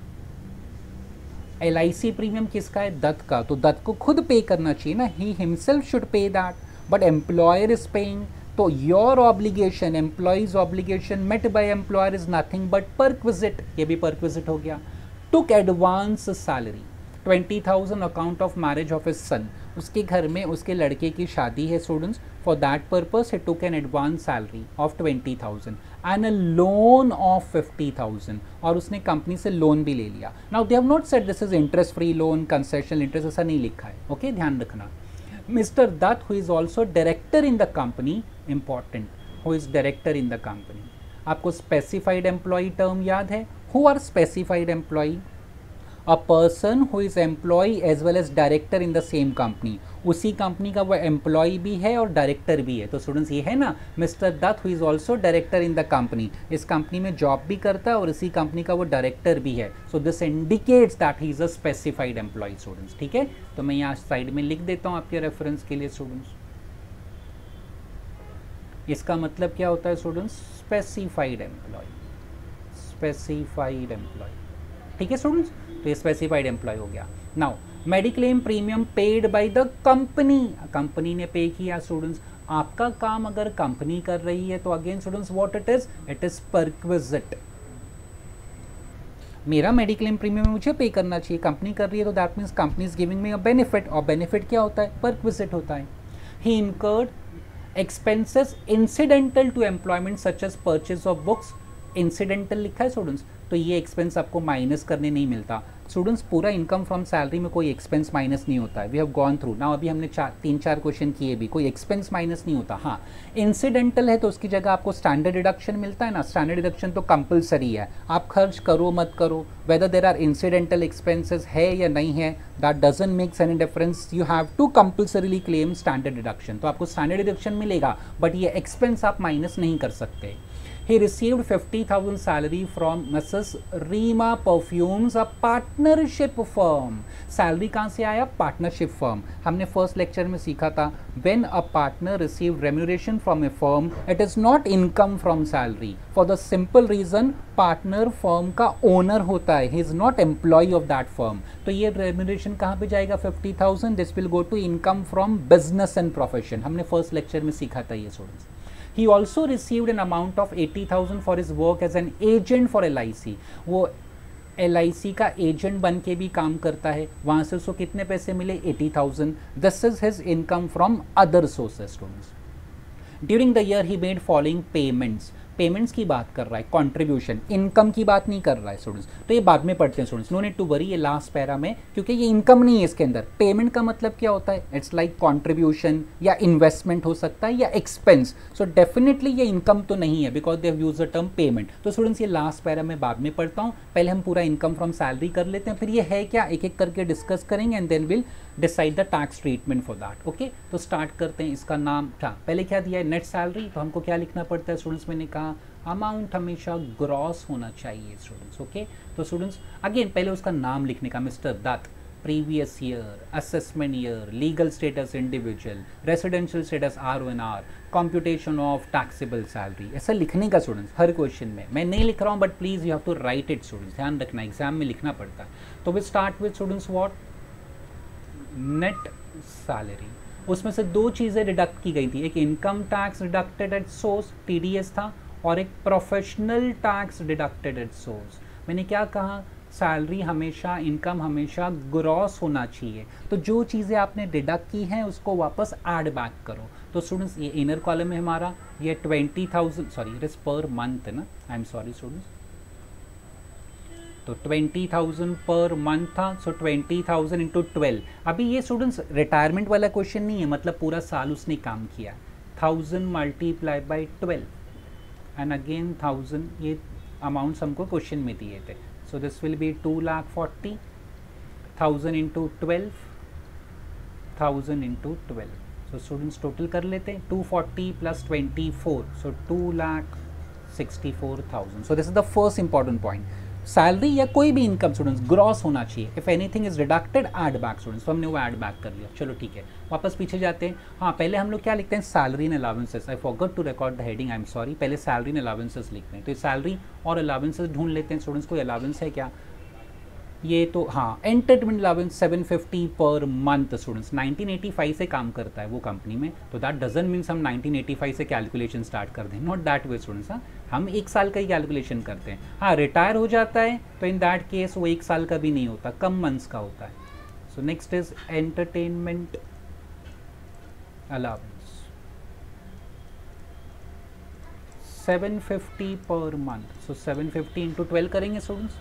L I C premium किसका है, दत्त का, तो दत्त को खुद पे करना चाहिए ना, he himself should pay that, but employer is paying. तो your obligation, employees obligation met by employer is nothing but perquisite. ये भी परक्विजिट हो गया. Took advance salary twenty thousand account of marriage of his son. उसके घर में उसके लड़के की शादी है students. For that purpose he took an advance salary of twenty thousand and a loan of fifty thousand. और उसने कंपनी से लोन भी ले लिया. Now they have not said this is interest free loan, concessional interest, ऐसा नहीं लिखा है. Okay okay? ध्यान रखना. Mister Dutt who is also director in the company, important, who is director in the company. आपको स्पेसिफाइड एम्प्लॉय टर्म याद है, who are specified employ, a person who is employ as well as director in the same company. उसी company का वो employ भी है और director भी है. तो स्टूडेंट्स ये है ना, mister Dutt who is also director in the company, इस कंपनी में जॉब भी करता है और इसी कंपनी का वो डायरेक्टर भी है. So this indicates that he is a specified employ students. ठीक है, तो मैं यहाँ साइड में लिख देता हूँ आपके रेफरेंस के लिए स्टूडेंट्स. इसका मतलब क्या होता है students, specified employ, specified employ. ठीक है स्टूडेंट्स, तो ये स्पेसिफाइड एम्प्लॉय हो गया. Now mediclaim premium paid by the company, company ने पे किया स्टूडेंट्स. आपका काम अगर कंपनी कर रही है तो again students what it is, it is perquisite. मेरा मेडिक्लेम प्रीमियम मुझे पे करना चाहिए, कंपनी कर रही है तो that means company is giving me a benefit, और बेनिफिट क्या होता है, परक्विजिट होता है. He incurred expenses incidental to employment such as purchase of books. Incidental लिखा है स्टूडेंट्स, तो ये एक्सपेंस आपको माइनस करने नहीं मिलता. स्टूडेंट्स पूरा इनकम फ्रॉम सैलरी में कोई एक्सपेंस माइनस नहीं होता है. We have gone through now, अभी हमने चार तीन चार क्वेश्चन किए भी, कोई एक्सपेंस माइनस नहीं होता. हाँ, इंसिडेंटल है तो उसकी जगह आपको स्टैंडर्ड डिडक्शन मिलता है ना. स्टैंडर्ड डिडक्शन तो कंपलसरी है, आप खर्च करो मत करो, whether there are incidental expenses है या नहीं है, that doesn't makes any difference. You have to compulsorily claim standard deduction. तो आपको स्टैंडर्ड डिडक्शन मिलेगा, बट ये एक्सपेंस आप माइनस नहीं कर सकते. He received fifty thousand salary from Missus Rima Perfumes, a partnership firm. Salary कहाँ से आया? Partnership firm. हमने first lecture में सीखा था when a partner receive remuneration from a firm, it is not income from salary. For the simple reason, partner firm का owner होता है, he is not employee of that firm. तो ये remuneration कहाँ पे जाएगा? fifty thousand. This will go to income from business and profession. हमने first lecture में सीखा था ये students. He also received an amount of eighty thousand for his work as an agent for L I C. वो L I C का agent बन के भी काम करता है, वहाँ से उसको कितने पैसे मिले? eighty thousand. This is his income from other sources, students. During the year he made following payments. Payments की बात कर रहा है, कंट्रीब्यूशन, इनकम की बात नहीं कर रहा है स्टूडेंट्स. तो ये बाद में पढ़ते हैं students, no need to worry, ये लास्ट पैरा में, क्योंकि ये इनकम नहीं है इसके अंदर. पेमेंट का मतलब क्या होता है? इट्स लाइक कंट्रीब्यूशन या इन्वेस्टमेंट हो सकता है या एक्सपेंस. सो डेफिनेटली ये इनकम तो नहीं है because they have used the term payment. तो स्टूडेंट्स ये लास्ट पैरा में बाद में पढ़ता हूँ, पहले हम पूरा इनकम फ्रॉम सैलरी कर लेते हैं, फिर ये है क्या एक एक करके डिस्कस करेंगे and then will decide the tax treatment for that. Okay, तो स्टार्ट करते हैं. इसका नाम था, पहले क्या दिया है? Net salary. तो हमको क्या लिखना पड़ता है स्टूडेंट्स? मैंने कहा अमाउंट हमेशा ग्रॉस होना चाहिए स्टूडेंट्स. ओके, तो स्टूडेंट्स अगेन पहले उसका नाम लिखने का, mister Dutt, previous year, assessment year, legal status individual, residential status R O N R, computation of taxable salary, ऐसा लिखने का स्टूडेंट्स हर क्वेश्चन में. मैं नहीं लिख रहा हूँ but please you have to write it students, ध्यान रखना एग्जाम में लिखना पड़ता है. तो we start with students what? Net salary. उसमें से दो चीज़ें डिडक्ट की गई थी, एक income tax deducted at source T D S था और एक professional tax deducted at source. मैंने क्या कहा? सैलरी हमेशा, इनकम हमेशा ग्रॉस होना चाहिए. तो जो चीज़ें आपने डिडक्ट की हैं उसको वापस ऐड बैक करो. तो स्टूडेंट्स ये इनर कॉलम है हमारा, ये twenty thousand sorry it is per month है ना, आई एम सॉरी स्टूडेंट्स. तो ट्वेंटी थाउजेंड पर मंथ था, so twenty thousand into twelve. अभी ये स्टूडेंट्स रिटायरमेंट वाला क्वेश्चन नहीं है, मतलब पूरा साल उसने काम किया. Thousand multiply by twelve and again thousand, ये अमाउंट्स हमको क्वेश्चन में दिए थे. So this will be two lakh forty thousand into twelve, thousand into twelve. So students total कर लेते हैं, two forty plus twenty four, so two lakh sixty four thousand. So this is the first important point. Salary या कोई भी income students gross होना चाहिए. If anything is deducted add back students. तो हमने वो ऐड बैक कर लिया. चलो ठीक है, वापस पीछे जाते हैं. हाँ, पहले हम लोग क्या लिखते हैं? Salary and allowances. I forgot to record the heading, I am sorry. पहले सैलरी एंड अलाउंसेस लिखते हैं. तो सैलरी और अलाउंसेस ढूंढ लेते हैं स्टूडेंट्स. कोई अलाउंस है क्या? ये तो हाँ, entertainment allowance seven fifty per month students. Nineteen eighty five से काम करता है वो कंपनी में, तो दैट डजंट मीन्स हम नाइनटीन एटी फाइव से कैलकुलेशन स्टार्ट कर दें. Not that way students. हाँ, हम एक साल का ही कैलकुलेशन करते हैं. हाँ, रिटायर हो जाता है तो इन दैट केस वो एक साल का भी नहीं होता, कम मंथ्स का होता है. So next is entertainment allowance seven fifty per month. So seven fifty into twelve करेंगे students.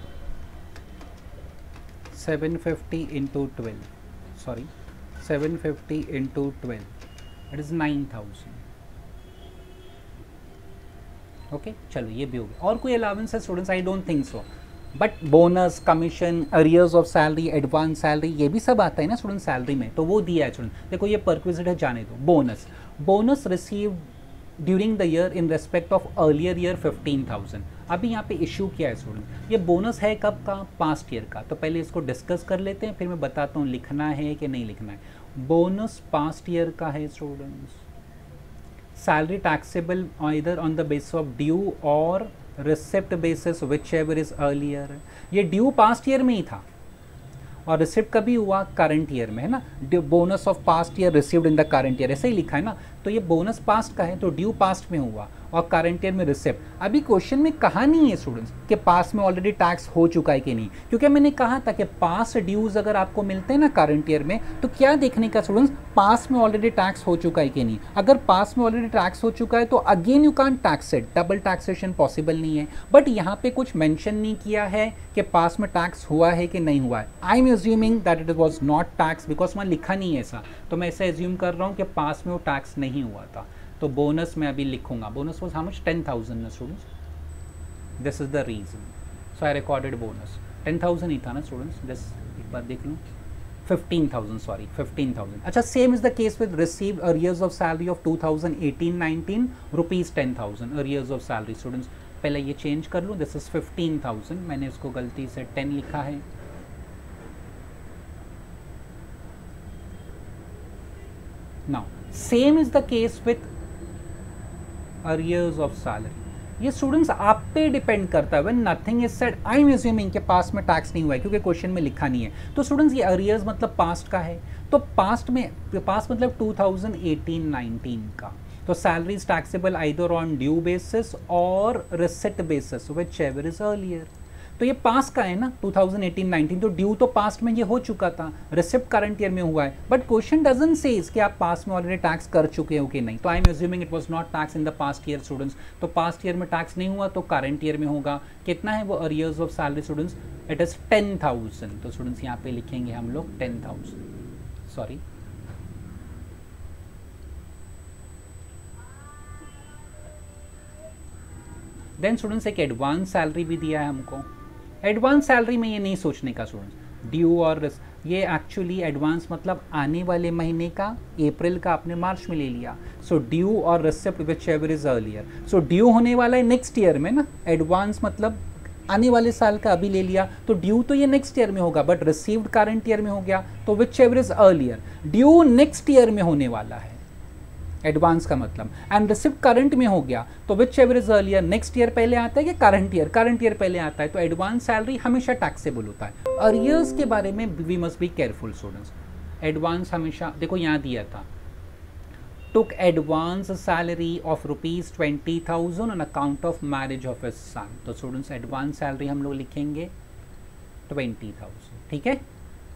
Seven fifty into twelve, sorry seven fifty into twelve, it is nine thousand. Okay, चलो ये भी हो गया. और कोई अलाउंस है students? I don't think so. But bonus, commission, arrears of salary, advance salary, ये भी सब आता है ना स्टूडेंट सैलरी में, तो वो दिया है स्टूडेंट. देखो ये परक्विजिट है, जाने दो. Bonus, bonus receive during the year in respect of earlier year fifteen thousand. अभी यहाँ पे इशू क्या है स्टूडेंट? ये बोनस है कब का? पास्ट ईयर का. तो पहले इसको डिस्कस कर लेते हैं, फिर मैं बताता हूँ लिखना है कि नहीं लिखना है. बोनस पास्ट ईयर का है students. Salary taxable either on the basis of due or receipt basis whichever is earlier. ये ड्यू पास्ट ईयर में ही था और रिसिप्ट कभी हुआ? करंट ईयर में, है ना. Bonus of past year received in the current year, ऐसे ही लिखा है ना. तो ये बोनस पास्ट का है तो ड्यू पास्ट में हुआ और करंट ईयर में रिसिप्ट. अभी क्वेश्चन में कहा नहीं है स्टूडेंट्स कि पास में ऑलरेडी टैक्स हो चुका है कि नहीं, क्योंकि मैंने कहा था कि पास ड्यूज अगर आपको मिलते हैं ना करंट ईयर में, तो क्या देखने का स्टूडेंट्स? पास में ऑलरेडी टैक्स हो चुका है कि नहीं. अगर पास में ऑलरेडी टैक्स हो चुका है तो again you can't tax it, double taxation possible नहीं है. बट यहाँ पे कुछ मेंशन नहीं किया है कि पास में टैक्स हुआ है कि नहीं हुआ है. I am assuming that it was not tax because वहाँ लिखा नहीं है ऐसा, तो मैं ऐसा एज्यूम कर रहा हूँ कि पास में वो टैक्स नहीं हुआ था. तो बोनस में अभी लिखूंगा. Bonus was how much? Ten thousand ना students. This is the reason. So I recorded bonus ten thousand ही था ना स्टूडेंट्स. दिस एक बार देख लूँ. fifteen thousand, sorry, fifteen thousand. अच्छा, same is the case with received arrears of salary of two thousand eighteen nineteen, rupees ten thousand arrears of salary. Students, पहले ये change कर लूँ, this is fifteen thousand, मैंने इसको गलती से ten लिखा है. Now, same is the case with arrears of salary. ये स्टूडेंट्स आप पे डिपेंड करता है. When nothing is said, I am assuming के पास्ट में टैक्स नहीं हुआ है क्योंकि क्वेश्चन में लिखा नहीं है. तो स्टूडेंट्स ये अरियर्स मतलब पास्ट का है, तो पास्ट में, पास्ट मतलब टू थाउजेंड एटीन नाइनटीन का. तो salary is taxable either on due basis और receipt basis, whichever is earlier. तो ये पास्ट का है ना, टू थाउजेंड एटीन नाइनटीन, तो ड्यू तो पास्ट में ये हो चुका था, रिसिप्ट करंट ईयर में हुआ है. बट क्वेश्चन डजंट सेज कि आप पास्ट में ऑलरेडी टैक्स कर चुके हो कि नहीं. तो I am assuming it was not tax in the past year students. तो पास्ट ईयर में टैक्स नहीं हुआ तो करंट ईयर में होगा. कितना है वो arrears of salary students? It is ten thousand. तो स्टूडेंट्स यहाँ पे लिखेंगे हम लोग ten thousand, sorry. Then students एक एडवांस सैलरी भी दिया है हमको. एडवांस सैलरी में ये नहीं सोचने का स्टूडेंट्स, ड्यू और ये एक्चुअली एडवांस मतलब आने वाले महीने का, अप्रैल का आपने मार्च में ले लिया. सो ड्यू और receipt whichever is earlier. So due होने वाला है नेक्स्ट ईयर में ना, एडवांस मतलब आने वाले साल का अभी ले लिया, तो ड्यू तो ये नेक्स्ट ईयर में होगा, बट रिसीव्ड करंट ईयर में हो गया, तो whichever is earlier. Due next year में होने वाला है, एडवांस का मतलब, एंड रिसिप्ट करंट में हो गया, तो which ever is earlier, next year पहले आता है कि करंट ईयर, करंट ईयर पहले आता है. तो एडवांस सैलरी हमेशा टैक्सेबल होता है. अरियर्स के बारे में we must be careful students. Advance हमेशा देखो यहाँ दिया था, took advance salary of rupees twenty thousand on account of marriage of his son. तो स्टूडेंट्स एडवांस सैलरी हम लोग लिखेंगे ट्वेंटी थाउजेंड. ठीक है.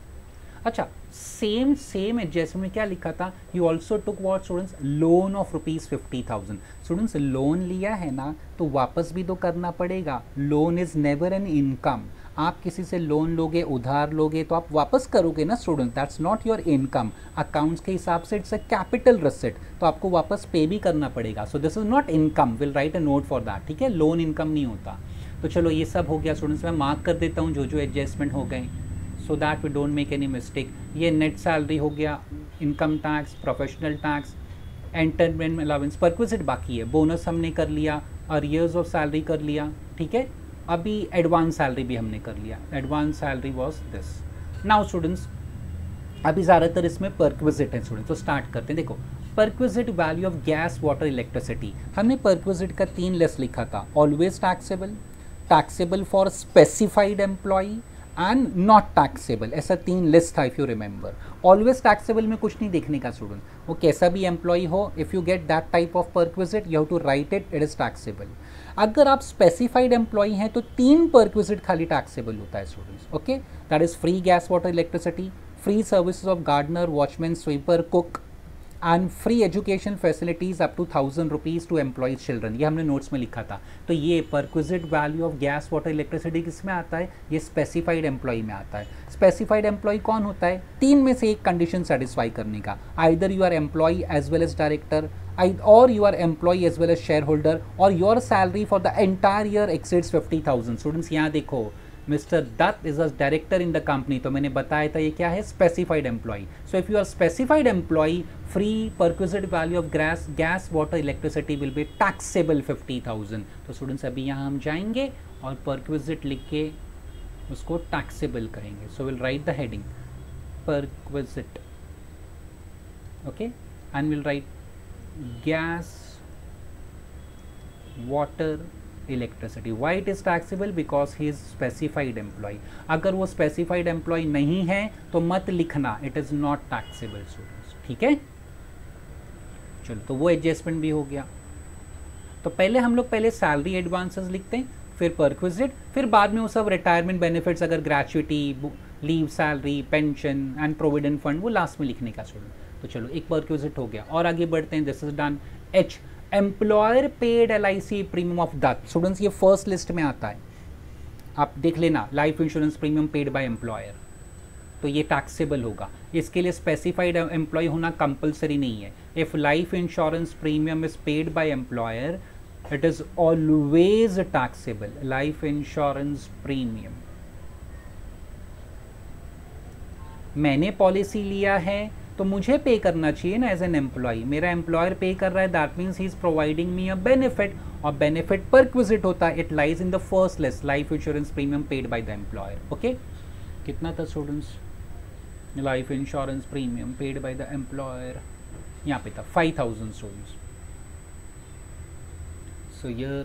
अच्छा, सेम सेम एडजस्टमेंट में क्या लिखा था? You also took what students, loan of rupees fifty thousand. Students loan लिया है ना तो वापस भी तो करना पड़ेगा. Loan is never an income. आप किसी से लोन लोगे, उधार लोगे तो आप वापस करोगे ना student, that's not your income. Accounts के हिसाब से इट्स अ कैपिटल रिसिट, तो आपको वापस पे भी करना पड़ेगा. So this is not income, will write a note for that. ठीक है, लोन इनकम नहीं होता. तो चलो ये सब हो गया स्टूडेंट्स, मैं मार्क कर देता हूँ जो जो एडजस्टमेंट हो गए, so that we don't make any mistake. ये नेट सैलरी हो गया, income tax, professional tax, entertainment allowance, perquisite बाकी है, बोनस हमने कर लिया, अरियर्स ऑफ सैलरी कर लिया. ठीक है, अभी एडवांस सैलरी भी हमने कर लिया. Advance salary was this. Now students अभी ज़्यादातर इसमें परक्विजिट है स्टूडेंट्स, तो स्टार्ट करते हैं. देखो, perquisite value of gas, water, electricity. हमने परक्विजिट का तीन लिस्ट लिखा था, always taxable, taxable for specified employee and not taxable. ऐसा तीन लिस्ट था if you remember. Always taxable में कुछ नहीं देखने का स्टूडेंट, वो कैसा भी एम्प्लॉई हो, if you get that type of perquisite you have to write it, it is taxable. अगर आप स्पेसिफाइड एम्प्लॉई हैं तो तीन परक्विजिट खाली टैक्सेबल होता है students. Okay, that is free gas, water, electricity, free services of gardener, watchman, sweeper, cook, and free education facilities up to thousand rupees to employees children. ये हमने नोट्स में लिखा था. तो ये perquisite value of gas, water, electricity किस में आता है? ये स्पेसिफाइड एम्प्लॉई में आता है. स्पेसिफाइड एम्प्लॉई कौन होता है? तीन में से एक कंडीशन सेटिस्फाई करने का, either you are employee as well as director, और you are employee as well as shareholder, और your salary for the entire year exceeds fifty thousand. Students यहाँ देखो, mister Dutt is a director in the company, तो मैंने बताया था ये क्या है? Specified employee. So if you are specified employee, free perquisite value of gas gas water, electricity will be taxable fifty thousand. तो स्टूडेंट्स अभी यहाँ हम जाएंगे और परक्विजिट लिख के उसको टैक्सेबल करेंगे. So will write the heading perquisite, okay, and will write gas, water, electricity. Why it is taxable? Because he is specified employ. अगर वो स्पेसिफाइड एम्प्लॉय नहीं है तो मत लिखना, it is not taxable students. ठीक है, चलो तो वो एडजस्टमेंट भी हो गया. तो पहले हम लोग पहले सैलरी एडवांसेस लिखते हैं, फिर परक्विजिट, फिर बाद में वो सब रिटायरमेंट बेनिफिट्स, अगर gratuity, leave, salary, pension and provident fund, वो लास्ट में लिखने का स्टूडेंट. तो चलो एक परक्विजिट हो गया और आगे बढ़ते हैं. This is done. H, employer paid L I C premium of that. Students ये फर्स्ट लिस्ट में आता है, आप देख लेना, life insurance premium paid by employer, तो ये टैक्सेबल होगा. इसके लिए स्पेसिफाइड एम्प्लॉय होना कंपलसरी नहीं है. If life insurance premium is paid by employer, it is always taxable. Life insurance premium. मैंने पॉलिसी लिया है तो मुझे पे करना चाहिए ना एज एन एम्प्लॉय, मेरा एम्प्लॉयर पे कर रहा है, that means he is providing me a benefit, और बेनिफिट परक्विजिट होता है, it lies in the first list, life insurance premium paid by the employer. Okay, कितना था students, life insurance premium paid by the employer, यहाँ पे था five thousand students. So your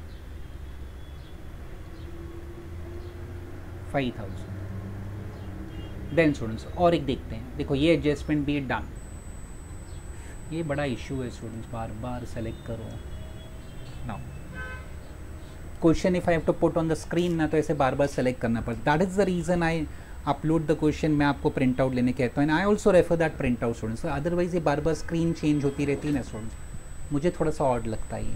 five thousand. Then students और एक देखते हैं, देखो ये एडजस्टमेंट भी डन, ये बड़ा इशू है स्टूडेंट्स, बार बार सेलेक्ट करो। Now question if I have to put on the screen ना, तो ऐसे बार बार सेलेक्ट करना पड़ता, that is the reason I upload the question, मैं आपको प्रिंट आउट लेने कहता हूँ, and I also refer that print out students, otherwise ये बार बार स्क्रीन चेंज होती रहती है ना स्टूडेंट्स, मुझे थोड़ा सा ऑड लगता है ये।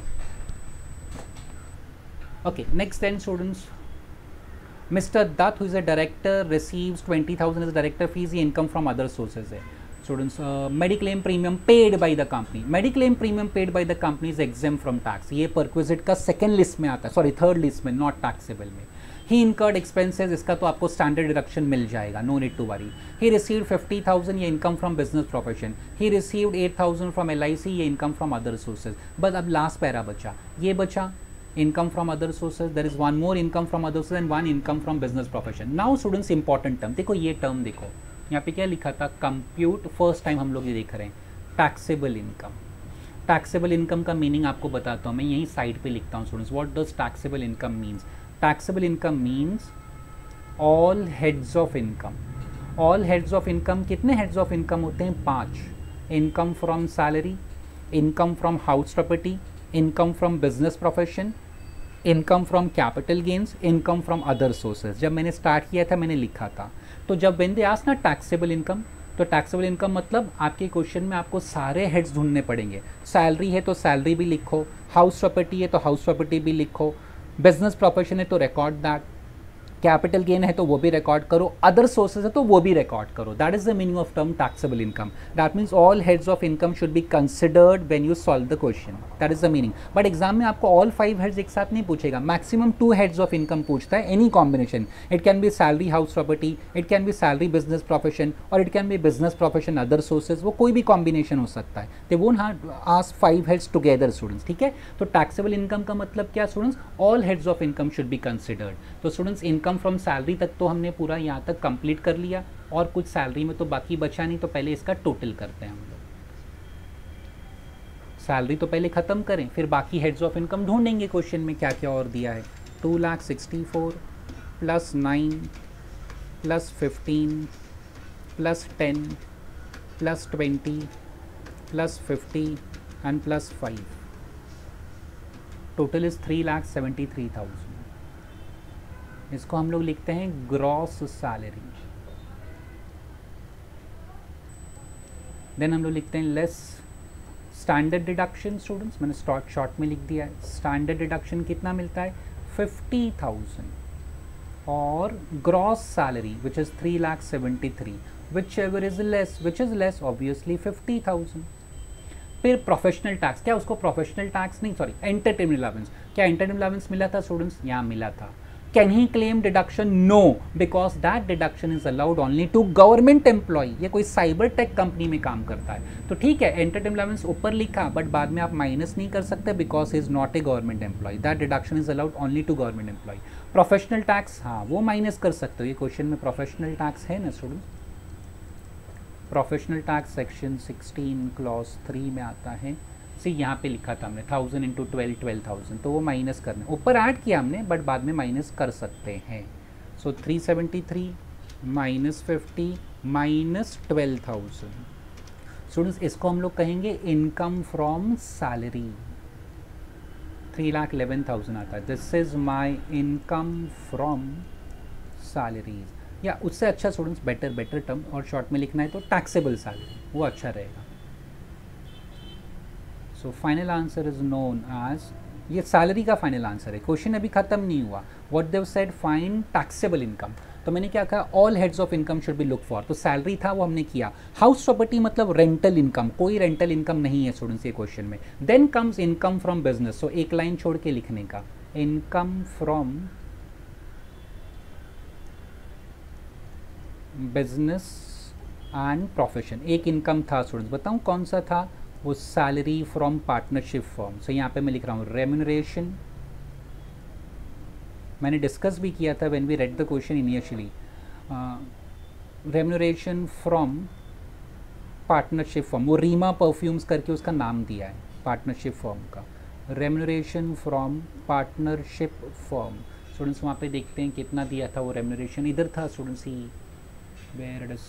Okay, next then students, mister Dutt who is a director receives twenty thousand as director fees, ये इनकम फ्रॉम अदर सोर्सेज है students. Mediclaim premium paid by the company, mediclaim premium paid by the company is exam from tax, ये perquisite का second list में आता है, sorry third list में, not taxable में। He incurred expenses, इसका तो आपको स्टैंडर्ड डिडक्शन मिल जाएगा, no need to worry. He received fifty thousand, ये income from business profession. He received eight thousand from L I C, ये इनकम फ्रॉम अदर सोर्सेज। बस अब लास्ट पैरा बचा, ये बचा income from other sources, there is one more income from other sources and one income from business profession. Now students important term, देखो ये term देखो, यहाँ पे क्या लिखा था, compute, first time हम लोग ये देख रहे हैं, taxable income. Taxable income का meaning आपको बताता हूँ, मैं यहीं साइड पे लिखता हूँ students. What does taxable income means? Taxable income means all heads of income. All heads of income, कितने heads of income होते हैं? पाँच. Income from salary, income from house property, income from business profession, income from capital gains, income from other sources. जब मैंने start किया था मैंने लिखा था, तो जब वेन दे आस्क ना टैक्सेबल इनकम, तो टैक्सेबल इनकम मतलब आपके क्वेश्चन में आपको सारे हेड्स ढूंढने पड़ेंगे। सैलरी है तो सैलरी भी लिखो, हाउस प्रॉपर्टी है तो हाउस प्रॉपर्टी भी लिखो, बिजनेस प्रोफेशन है तो रिकॉर्ड दैट, कैपिटल गेन है तो वो भी रिकॉर्ड करो, अदर सोर्सेज है तो वो भी रिकॉर्ड करो। That is the meaning of term taxable income. That means all heads of income should be considered when you solve the question, that is the meaning. But exam में आपको all five heads एक साथ नहीं पूछेगा, maximum two heads of income पूछता है, any combination. It can be salary house property, it can be salary business profession, और it can be business profession other sources, वो कोई भी कॉम्बिनेशन हो सकता है। They won't ask five heads together students, ठीक है। तो टैक्सेबल इनकम का मतलब क्या students, all heads of income should be considered. तो स्टूडेंट्स इनकम फ्रॉम सैलरी तक तो हमने पूरा यहाँ तक कंप्लीट कर लिया, और कुछ सैलरी में तो बाकी बचा नहीं, तो पहले इसका टोटल करते हैं हम लोग। सैलरी तो पहले खत्म करें, फिर बाकी हेड्स ऑफ इनकम ढूंढेंगे क्वेश्चन में क्या क्या और दिया है। Two lakh sixty four plus nine plus fifteen plus ten plus twenty plus fifty and plus five, total is three lakh seventy three thousand. इसको हम लोग लिखते हैं ग्रॉस सैलरी। देन हम लोग लिखते हैं लेस स्टैंडर्ड डिडक्शन स्टूडेंट्स, मैंने शॉर्ट शॉर्ट में लिख दिया है। स्टैंडर्ड डिडक्शन कितना मिलता है, फिफ्टी थाउजेंड, और gross salary which is three lakh seventy three, which ever is less, which is less obviously fifty thousand. फिर प्रोफेशनल टैक्स, क्या उसको प्रोफेशनल टैक्स नहीं, सॉरी एंटरटेनमेंट अलाउंस, क्या एंटरटेनमेंट अलाउंस मिला था स्टूडेंट्स, यहाँ मिला था। Can he claim deduction? No, because that deduction is allowed only to government employee. ये कोई साइबर टेक कंपनी में काम करता है, तो ठीक है एंटरटेनमेंट अलाउंस ऊपर लिखा, बट बाद में आप माइनस नहीं कर सकते because is not a government employ. That deduction is allowed only to government employ. Professional tax, हाँ वो माइनस कर सकते हो, ये क्वेश्चन में प्रोफेशनल टैक्स है ना students. Professional tax section sixteen clause three में आता है। सी यहाँ पे लिखा था हमने thousand into twelve twelve thousand, तो वो माइनस करने, ऊपर ऐड किया हमने बट बाद में माइनस कर सकते हैं। So three seventy three minus fifty minus twelve thousand. Students इसको हम लोग कहेंगे income from salary. Three lakh eleven thousand आता है, this is my income from salaries. या उससे अच्छा स्टूडेंट्स बेटर बेटर टर्म और शॉर्ट में लिखना है तो टैक्सेबल सैलरी, वो अच्छा रहेगा। So final answer is known as, ये सैलरी का फाइनल आंसर है, क्वेश्चन अभी खत्म नहीं हुआ। What Dev said, find taxable income, तो मैंने क्या कहा, all heads of income should be look for, तो सैलरी था वो हमने किया। हाउस प्रॉपर्टी मतलब रेंटल इनकम, कोई रेंटल इनकम नहीं है स्टूडेंट्स ये क्वेश्चन में। Then comes income from business, so एक लाइन छोड़ के लिखने का, income from business and profession. एक इनकम था स्टूडेंट्स, बताऊँ कौन सा था, वो salary from partnership form. So यहाँ पे मैं लिख रहा हूँ रेम्यूनरेशन, मैंने डिस्कस भी किया था when we read the question initially, remuneration from partnership form, वो रीमा परफ्यूम्स करके उसका नाम दिया है पार्टनरशिप फॉर्म का, remuneration from partnership form. Students वहाँ पे देखते हैं कितना दिया था वो रेम्यूनरेशन, इधर था students he, where it is,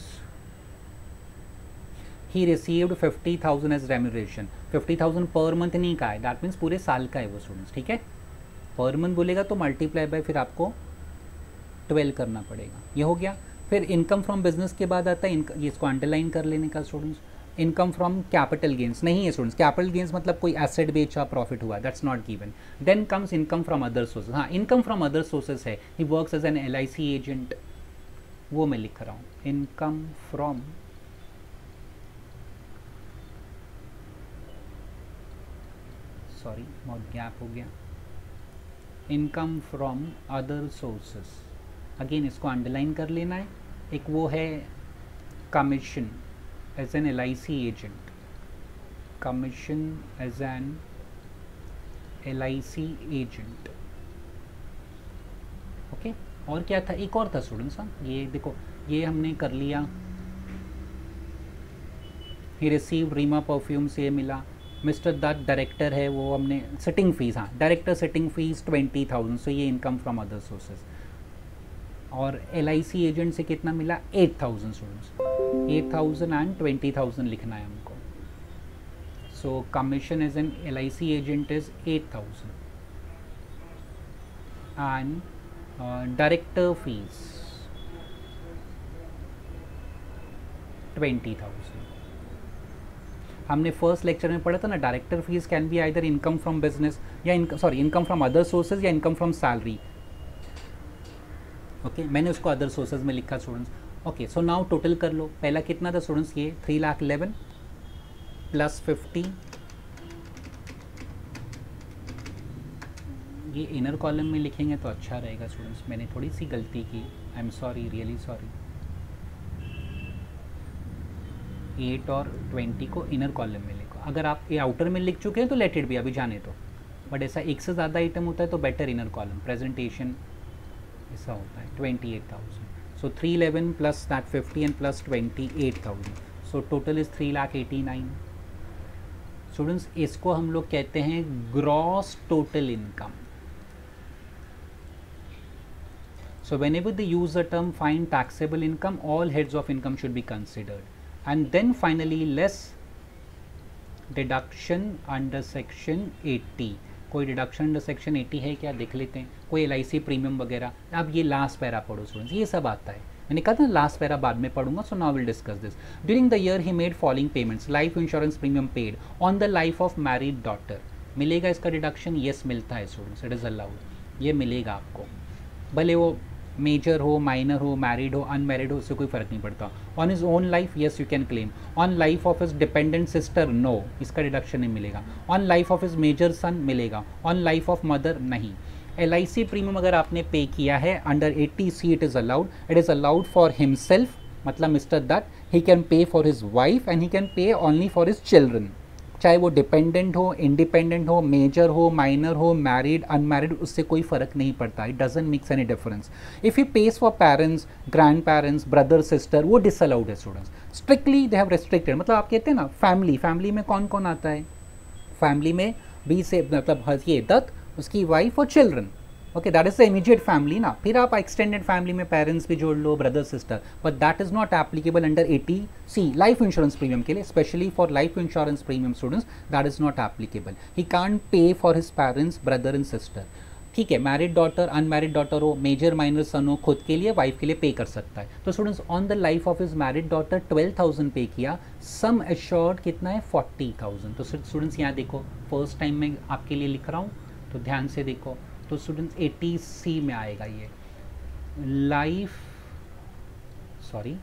he received fifty thousand as remuneration. Fifty thousand per month नहीं का है, दैट मीन्स पूरे साल का है वो स्टूडेंट्स, ठीक है। पर मंथ बोलेगा तो मल्टीप्लाई बाय फिर आपको ट्वेल्व करना पड़ेगा, ये हो गया। फिर इनकम फ्रॉम बिजनेस के बाद आता है, ये इसको अंडरलाइन कर लेने का students, income from capital gains नहीं है स्टूडेंट्स, कैपिटल गेन्स मतलब कोई एसेट बेचा प्रॉफिट हुआ, that's not given. Then comes income from other sources, हाँ इनकम फ्रॉम अदर सोर्सेज है, he works as an L I C agent, वो मैं लिख रहा हूँ, इनकम फ्रॉम सॉरी बहुत गैप हो गया, income from other sources, again इसको अंडरलाइन कर लेना है। एक वो है commission as an L I C agent, commission as an L I C agent, okay. और क्या था, एक और था स्टूडेंट्स, हाँ ये देखो ये हमने कर लिया, ही रिसीव रीमा परफ्यूम से मिला, मिस्टर दत्त डायरेक्टर है वो हमने, सिटिंग फीस, हाँ director sitting fees twenty thousand, so ये इनकम फ्रॉम अदर सोर्सेज। और एल आई सी एजेंट से कितना मिला, eight thousand students, eight thousand and twenty thousand लिखना है हमको। So commission as an L I C agent is eight thousand and director fees twenty thousand. हमने first lecture में पढ़ा था ना, director fees can be either income from business या income sorry income from other sources या income from salary, okay मैंने उसको other sources में लिखा students. Okay so now total कर लो, पहला कितना था स्टूडेंट्स, ये three lakh eleven plus fifty, ये इनर कॉलम में लिखेंगे तो अच्छा रहेगा स्टूडेंट्स, मैंने थोड़ी सी गलती की, I am sorry really sorry. Eight और ट्वेंटी को इनर कॉलम में लिखो, अगर आप ये आउटर में लिख चुके हैं तो लेट इट भी, अभी जाने तो, बट ऐसा एक से ज़्यादा आइटम होता है तो बेटर इनर कॉलम, प्रेजेंटेशन ऐसा होता है। Twenty eight thousand, so three eleven plus that fifty and plus twenty eight thousand, so total is three lakh eighty nine. Students इसको हम लोग कहते हैं gross total income. So whenever they use the term find taxable income, all heads of income should be considered. And then finally less deduction under section eighty. कोई deduction under section eighty है क्या, देख लेते हैं, कोई L I C premium वगैरह। अब ये लास्ट पैरा पढ़ो स्टूडेंट्स, ये सब आता है, मैंने कहा था लास्ट पैरा बाद में पढ़ूंगा, so now will discuss this. During the year he made following payments, life insurance premium paid on the life of married daughter, मिलेगा इसका डिडक्शन, येस मिलता है स्टूडेंट्स, इट इज़ अलाउड, ये मिलेगा आपको, भले वो मेजर हो, माइनर हो, मैरिड हो, अनमैरिड हो, उससे कोई फर्क नहीं पड़ता। On his own life yes you can claim, on life of his dependent sister no, इसका डिडक्शन नहीं मिलेगा, on life of his major son मिलेगा, ऑन लाइफ ऑफ मदर नहीं। एल आई सी प्रीमियम अगर आपने पे किया है under eighty C it is allowed, it is allowed for himself, मतलब mister that he can pay for his wife and he can pay only for his children, चाहे वो dependent हो, independent हो, major हो, minor हो, married, unmarried, उससे कोई फर्क नहीं पड़ता, it doesn't makes any difference. If he pays for parents, grandparents, brother sister, वो डिसअलाउड है students, strictly they have restricted. मतलब आप कहते हैं ना फैमिली, फैमिली में कौन कौन आता है, फैमिली में बी से मतलब ये दत्त, उसकी वाइफ और children, okay that is the immediate family ना, फिर आप एक्सटेंडेड फैमिली में पेरेंट्स भी जोड़ लो, brother sister, but that is not applicable under eighty C life insurance premium के लिए, specially for life insurance premium students that is not applicable, he can't pay for his parents, brother and sister, ठीक है। Married daughter, unmarried daughter हो, major minor son हो, खुद के लिए, wife के लिए पे कर सकता है। तो students on the life of his married daughter twelve thousand pay किया, सम एश्योर्ड कितना है फोर्टी थाउजेंड। तो स्टूडेंट्स यहाँ देखो फर्स्ट टाइम मैं आपके लिए लिख रहा हूँ तो ध्यान से देखो, तो स्टूडेंट्स एटी सी में आएगा ये लाइफ सॉरी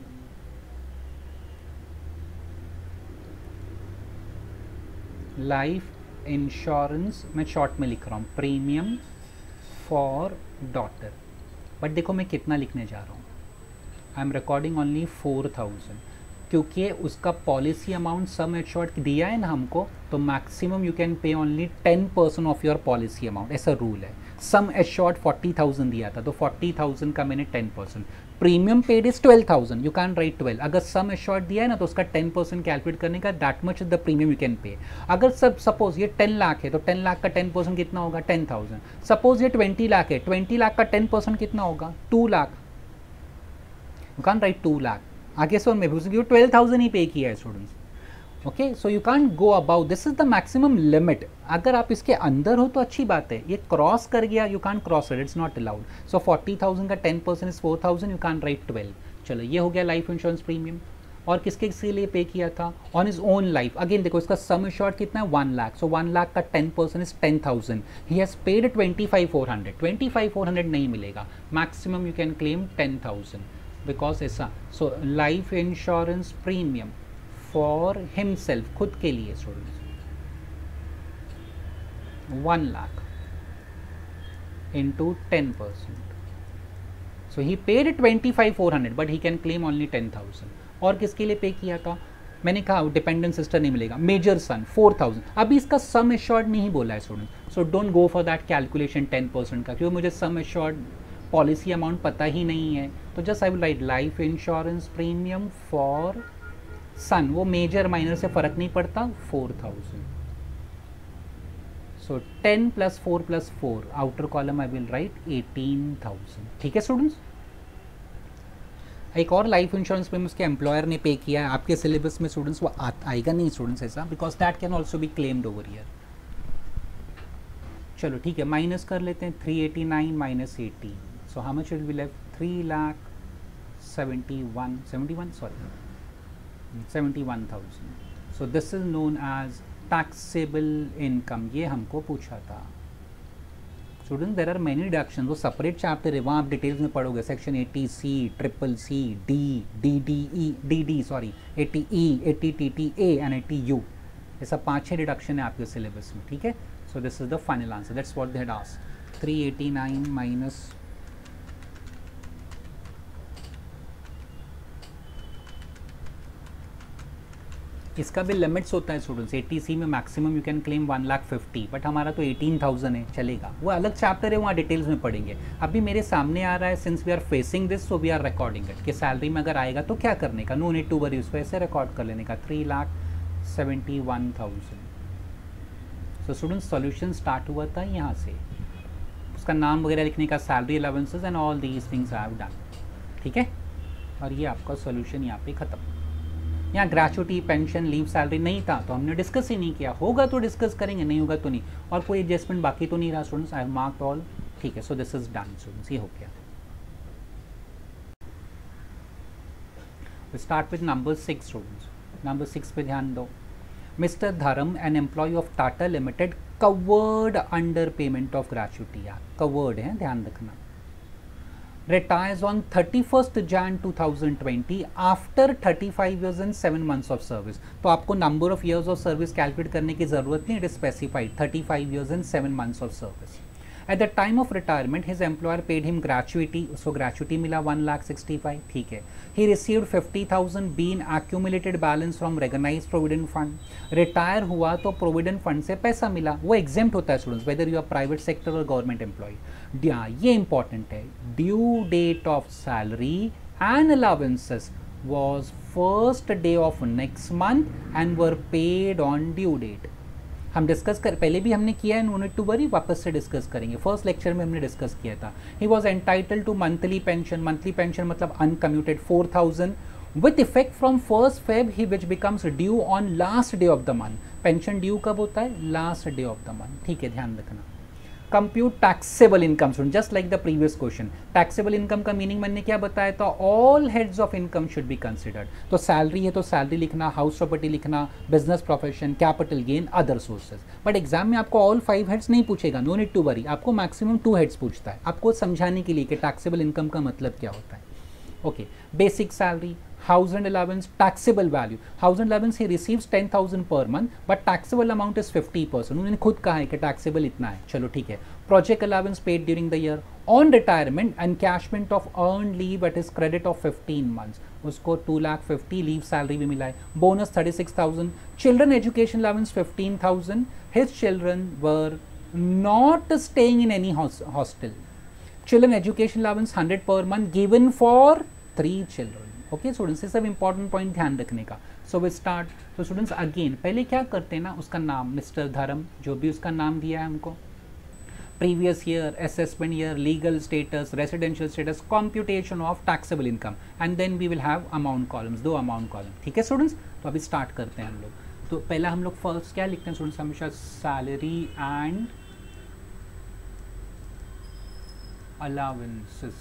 लाइफ इंश्योरेंस, मैं शॉर्ट में लिख रहा हूँ प्रीमियम फॉर डॉटर, बट देखो मैं कितना लिखने जा रहा हूँ, I am recording only four thousand, क्योंकि उसका पॉलिसी अमाउंट सम एश्योर्ड दिया है ना हमको, तो maximum you can pay only ten percent of your policy amount, ऐसा रूल है। सम एश्योर्ड फोर्टी थाउजेंड दिया था, तो फोर्टी थाउजेंड का मैंने ten percent, premium paid is twelve thousand, you can write twelve. अगर सम एश्योर्ड दिया है ना तो उसका टेन परसेंट कैलकुलेट करने का, that much is the premium you can pay. अगर सब सपोज ये टेन लाख है तो टेन लाख का टेन परसेंट कितना होगा, टेन थाउजेंड। सपोज ये ट्वेंटी लाख है, ट्वेंटी लाख का टेन परसेंट कितना होगा, two lakh, you can write two lakh. आगे से में भी ट्वेल्व थाउजेंड ही पे किया है students. Okay, so you can go about, this is the maximum limit. अगर आप इसके अंदर हो तो अच्छी बात है, ये क्रॉस कर गया you can cross it, it's not allowed. So forty thousand का ten percent is four thousand, you can write twelve. चलो ये हो गया लाइफ इंश्योरेंस प्रीमियम। और किसके किसके लिए पे किया था, on his own life. Again देखो इसका सम एश्योर्ड कितना है, one lakh, so one lakh का ten percent is ten thousand, he has paid twenty five four hundred, twenty five four hundred नहीं मिलेगा, maximum you can claim ten thousand because ऐसा। So life insurance premium for himself, खुद के लिए students, one lakh into ten percent, so he paid twenty five four hundred but he can claim only ten thousand. और किसके लिए pay किया था, मैंने कहा डिपेंडेंट सिस्टर नहीं मिलेगा, मेजर सन फोर थाउजेंड। अभी इसका सम एश्योर्ड नहीं बोला है student, so don't go for that calculation ten percent का, क्योंकि मुझे सम एश्योर्ड पॉलिसी अमाउंट पता ही नहीं है। तो just I will write life insurance premium for son, वो मेजर माइनर से फर्क नहीं पड़ता, four thousand. So ten plus four plus four, outer column I will write eighteen thousand. ठीक है स्टूडेंट्स। एक और लाइफ इंश्योरेंस प्रीमियम उसके एम्प्लॉयर ने पे किया है, आपके सिलेबस में स्टूडेंट्स वो आ, आएगा नहीं स्टूडेंट्स ऐसा, because that can also be claimed over year. चलो ठीक है, माइनस कर लेते हैं, three eighty nine minus eighteen, so how much will be left, three lakh seventy one, seventy one sorry seventy one thousand. So this is known as taxable income, ये हमको पूछा था student. There are many deduction, वो separate chapter है, वहाँ आप details में पढ़ोगे, section eighty C, triple C, D, D D E, D D sorry, eighty E, eighty T T A and eighty U, ये सब पाँच छः डिडक्शन है आपके सिलेबस में। ठीक है, so this is the final answer, that's what they had asked. Three eighty nine minus इसका भी लिमिट्स होता है स्टूडेंट्स, एटी सी में maximum you can claim one lakh fifty, but हमारा तो एटीन थाउजेंड है, चलेगा, वो अलग चैप्टर है, वहाँ डिटेल्स में पढ़ेंगे। अभी मेरे सामने आ रहा है, since we are facing this so we are recording it, कि सैलरी में अगर आएगा तो क्या करने का, नो नीड टू वरी, उसको ऐसे रिकॉर्ड कर लेने का, three lakh seventy one thousand. So students solution start हुआ था यहाँ से, उसका नाम वगैरह लिखने का, salary allowances and all these things I have done. ठीक है, और ये आपका सॉल्यूशन यहाँ पे खत्म। यहाँ ग्रेचुटी, पेंशन, लीव, सैलरी नहीं था तो हमने डिस्कस ही नहीं किया, होगा तो डिस्कस करेंगे, नहीं होगा तो नहीं, और कोई एडजस्टमेंट बाकी तो नहीं रहा students, I have marked all. ठीक है, so this is done students, ये हो गया। Start with number six students, number six पे ध्यान दो। Mister Dharam, an employ of Tata limited, covered under payment of gratuity, covered है, ध्यान रखना, retires on thirty-first January two thousand twenty after thirty-five years and seven months of service। तो आपको number of years of service calculate करने की ज़रूरत नहीं, it is specified thirty-five years and seven months of service। At the time of retirement, his employer paid him gratuity, उसको gratuity मिला one lakh sixty-five, ठीक है। He received fifty thousand being accumulated balance from recognized provident fund। Retire हुआ तो provident fund से पैसा मिला, वो exempt होता है students, whether you are private sector or government employee। हाँ, ये important है, due date of salary and allowances was first day of next month and were paid on due date। हम डिस्कस कर, पहले भी हमने किया है, नो नीड टू वरी, वापस से डिस्कस करेंगे। फर्स्ट लेक्चर में हमने डिस्कस किया था, he was entitle to monthly pension, monthly pension मतलब uncommuted four thousand with effect from first Feb he which becomes due on last day of the month. Pension due कब होता है, last day of the month, ठीक है, ध्यान रखना। Compute taxable income, just like the previous question, taxable income का meaning मैंने क्या बताया था, all heads of income should be considered. तो सैलरी है तो सैलरी लिखना, हाउस प्रॉपर्टी लिखना, business profession, capital gain, other sources. But exam में आपको ऑल फाइव हेड्स नहीं पूछेगा, नो नीड टू वरी, आपको मैक्सिमम टू हेड्स पूछता है, आपको समझाने के लिए कि टैक्सेबल इनकम का मतलब क्या होता है। Okay, basic salary, house and allowance, taxable value, house and allowance he receives ten thousand per month but taxable amount is fifty percent, उन्होंने खुद कहा है कि taxable इतना है, चलो ठीक है। project allowance paid during the year, on retirement encashment of earn leave at is credit of fifteen months, उसको two lakh fifty leave salary भी मिला है, bonus thirty six thousand, children education allowance fifteen thousand, his children were not staying in any hostel, children education allowance hundred per month given for three children. Okay students, ये सब important point ध्यान रखने का। So we start. तो students again पहले क्या करते हैं ना, उसका नाम मिस्टर धर्म, जो भी उसका नाम दिया है हमको, previous year, assessment year, legal status, residential status, computation of taxable income, and then we will have amount columns, दो amount column। ठीक है स्टूडेंट्स, तो अभी स्टार्ट करते हैं हम लोग। तो पहला हम लोग फर्स्ट क्या लिखते हैं स्टूडेंट्स, हमेशा सैलरी एंड अलाउंसेस।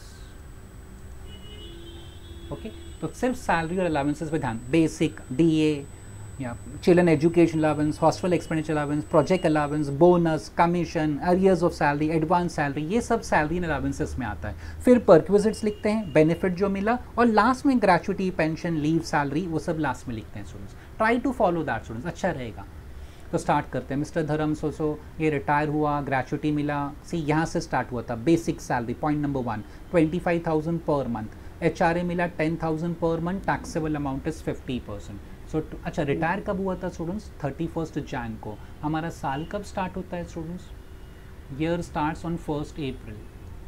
ओके, तो सिर्फ सैलरी और अलाउंसेस पे ध्यान, बेसिक, डीए या children education allowance, hostel expenditure allowance, project allowance, bonus, commission, arrears of salary, advance salary, ये सब सैलरी एंड अलाउंसेस में आता है। फिर परक्विजिट्स लिखते हैं, बेनिफिट जो मिला, और लास्ट में ग्रेचुइटी, पेंशन, लीव, सैलरी, वो सब लास्ट में लिखते हैं students. Try to follow that students, अच्छा रहेगा। तो स्टार्ट करते हैं। मिस्टर धर्म सो सो ये रिटायर हुआ, ग्रेचुइटी मिला, सी यहाँ से स्टार्ट हुआ था। Basic salary point number one, twenty five thousand per month, H R A मिला ten thousand per month, taxable amount is fifty percent. So so, अच्छा रिटायर कब हुआ था स्टूडेंट्स, थर्टी फर्स्ट जैन को। हमारा साल कब स्टार्ट होता है students, year starts on first April.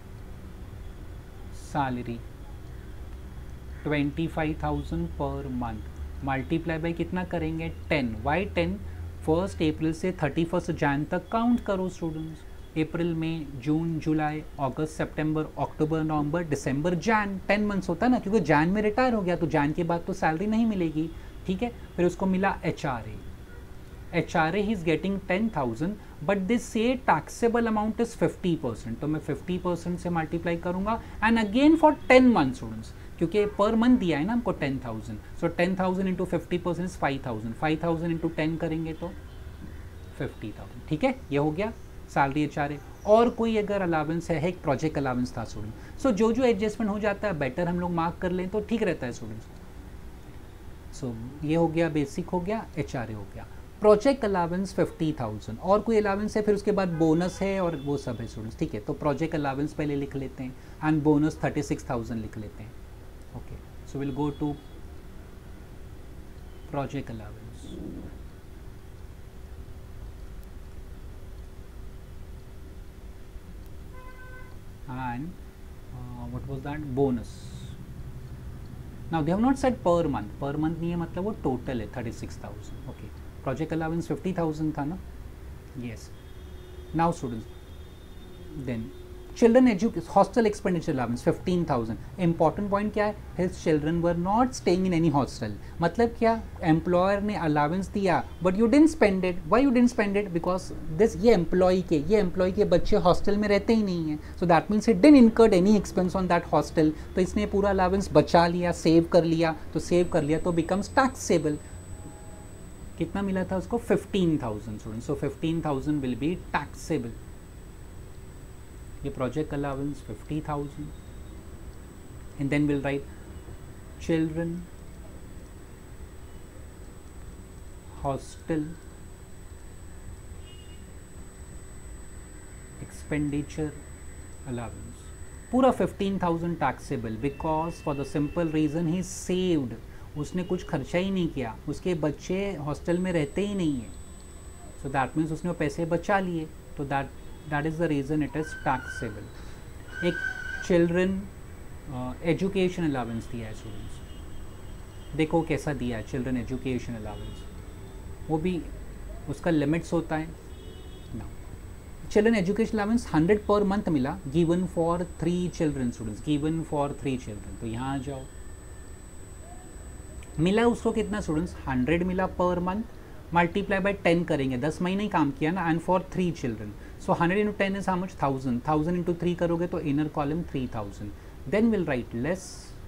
Salary twenty five thousand per month, multiply by कितना करेंगे, ten. By ten, first April से थर्टी फर्स्ट जैन तक काउंट करो स्टूडेंट्स। अप्रैल, मई, जून, जुलाई, अगस्त, सितंबर, अक्टूबर, नवंबर, दिसंबर, जैन, टेन मंथ्स होता है ना, क्योंकि जैन में रिटायर हो गया तो जैन के बाद तो सैलरी नहीं मिलेगी। ठीक है, फिर उसको मिला H R A, H R A he is getting ten thousand, but this से taxable amount is fifty percent, तो मैं फिफ्टी परसेंट से मल्टीप्लाई करूंगा, and again for ten month students, क्योंकि पर मंथ दिया है ना हमको ten thousand, so ten thousand into fifty percent five thousand, five thousand into ten करेंगे तो फिफ्टी थाउजेंड। ठीक है, ये हो गया सैलरी एच आर ए। और कोई अगर अलावेंस है, एक प्रोजेक्ट अलावेंस था स्टूडेंट, सो जो जो एडजस्टमेंट हो जाता है बेटर हम लोग मार्क कर लें तो ठीक रहता है स्टूडेंट्स। सो so, ये हो गया, बेसिक हो गया, एच आर ए हो गया, प्रोजेक्ट अलावेंस फिफ्टी थाउजेंड, और कोई अलावेंस है फिर उसके बाद बोनस है और वो सब है स्टूडेंट्स। ठीक है, तो प्रोजेक्ट अलावेंस पहले लिख लेते हैं and bonus thirty six thousand लिख लेते हैं। Okay, so will go to project allowance. and uh, what was that, bonus. Now they have not said per month, per month नहीं है, मतलब वो total है thirty six thousand. Okay, project allowance fifty thousand था ना, yes. Now students, then children education hostel expenditure allowance fifteen thousand. Important point क्या है, his children were not staying in any hostel, मतलब क्या, एम्प्लॉयर ने allowance दिया but you didn't spend it. Why you didn't spend it, because this ये employ के ये employ के बच्चे हॉस्टल में रहते ही नहीं हैं, so that means it didn't incurred any expense on that hostel, तो इसने पूरा अलाउंस बचा लिया, सेव कर लिया, तो सेव कर लिया तो बिकम्स टैक्सेबल। कितना मिला था उसको, fifteen thousand student, so fifteen thousand will be taxable. ये project allowance fifty thousand, and then will write children hostel expenditure allowance, पूरा fifteen thousand taxable, because for the simple reason he saved, उसने कुछ खर्चा ही नहीं किया, उसके बच्चे hostel में रहते ही नहीं है, सो दैट मीन्स उसने वो पैसे बचा लिए, तो that that is the reason it is taxable. एक चिल्ड्रन एजुकेशन अलाउंस दिया है स्टूडेंट्स, देखो कैसा दिया है चिल्ड्रन एजुकेशन अलाउंस, वो भी उसका लिमिट्स होता है ना। Children education allowance hundred per month मिला, given for three children students, given for three children, तो यहाँ आ जाओ, मिला उसको कितना स्टूडेंट्स, हंड्रेड मिला पर मंथ, मल्टीप्लाई बाय टेन करेंगे, दस महीने ही काम किया ना, and for three children, so hundred into ten is how much, thousand, thousand into three करोगे तो inner column three thousand, then will write less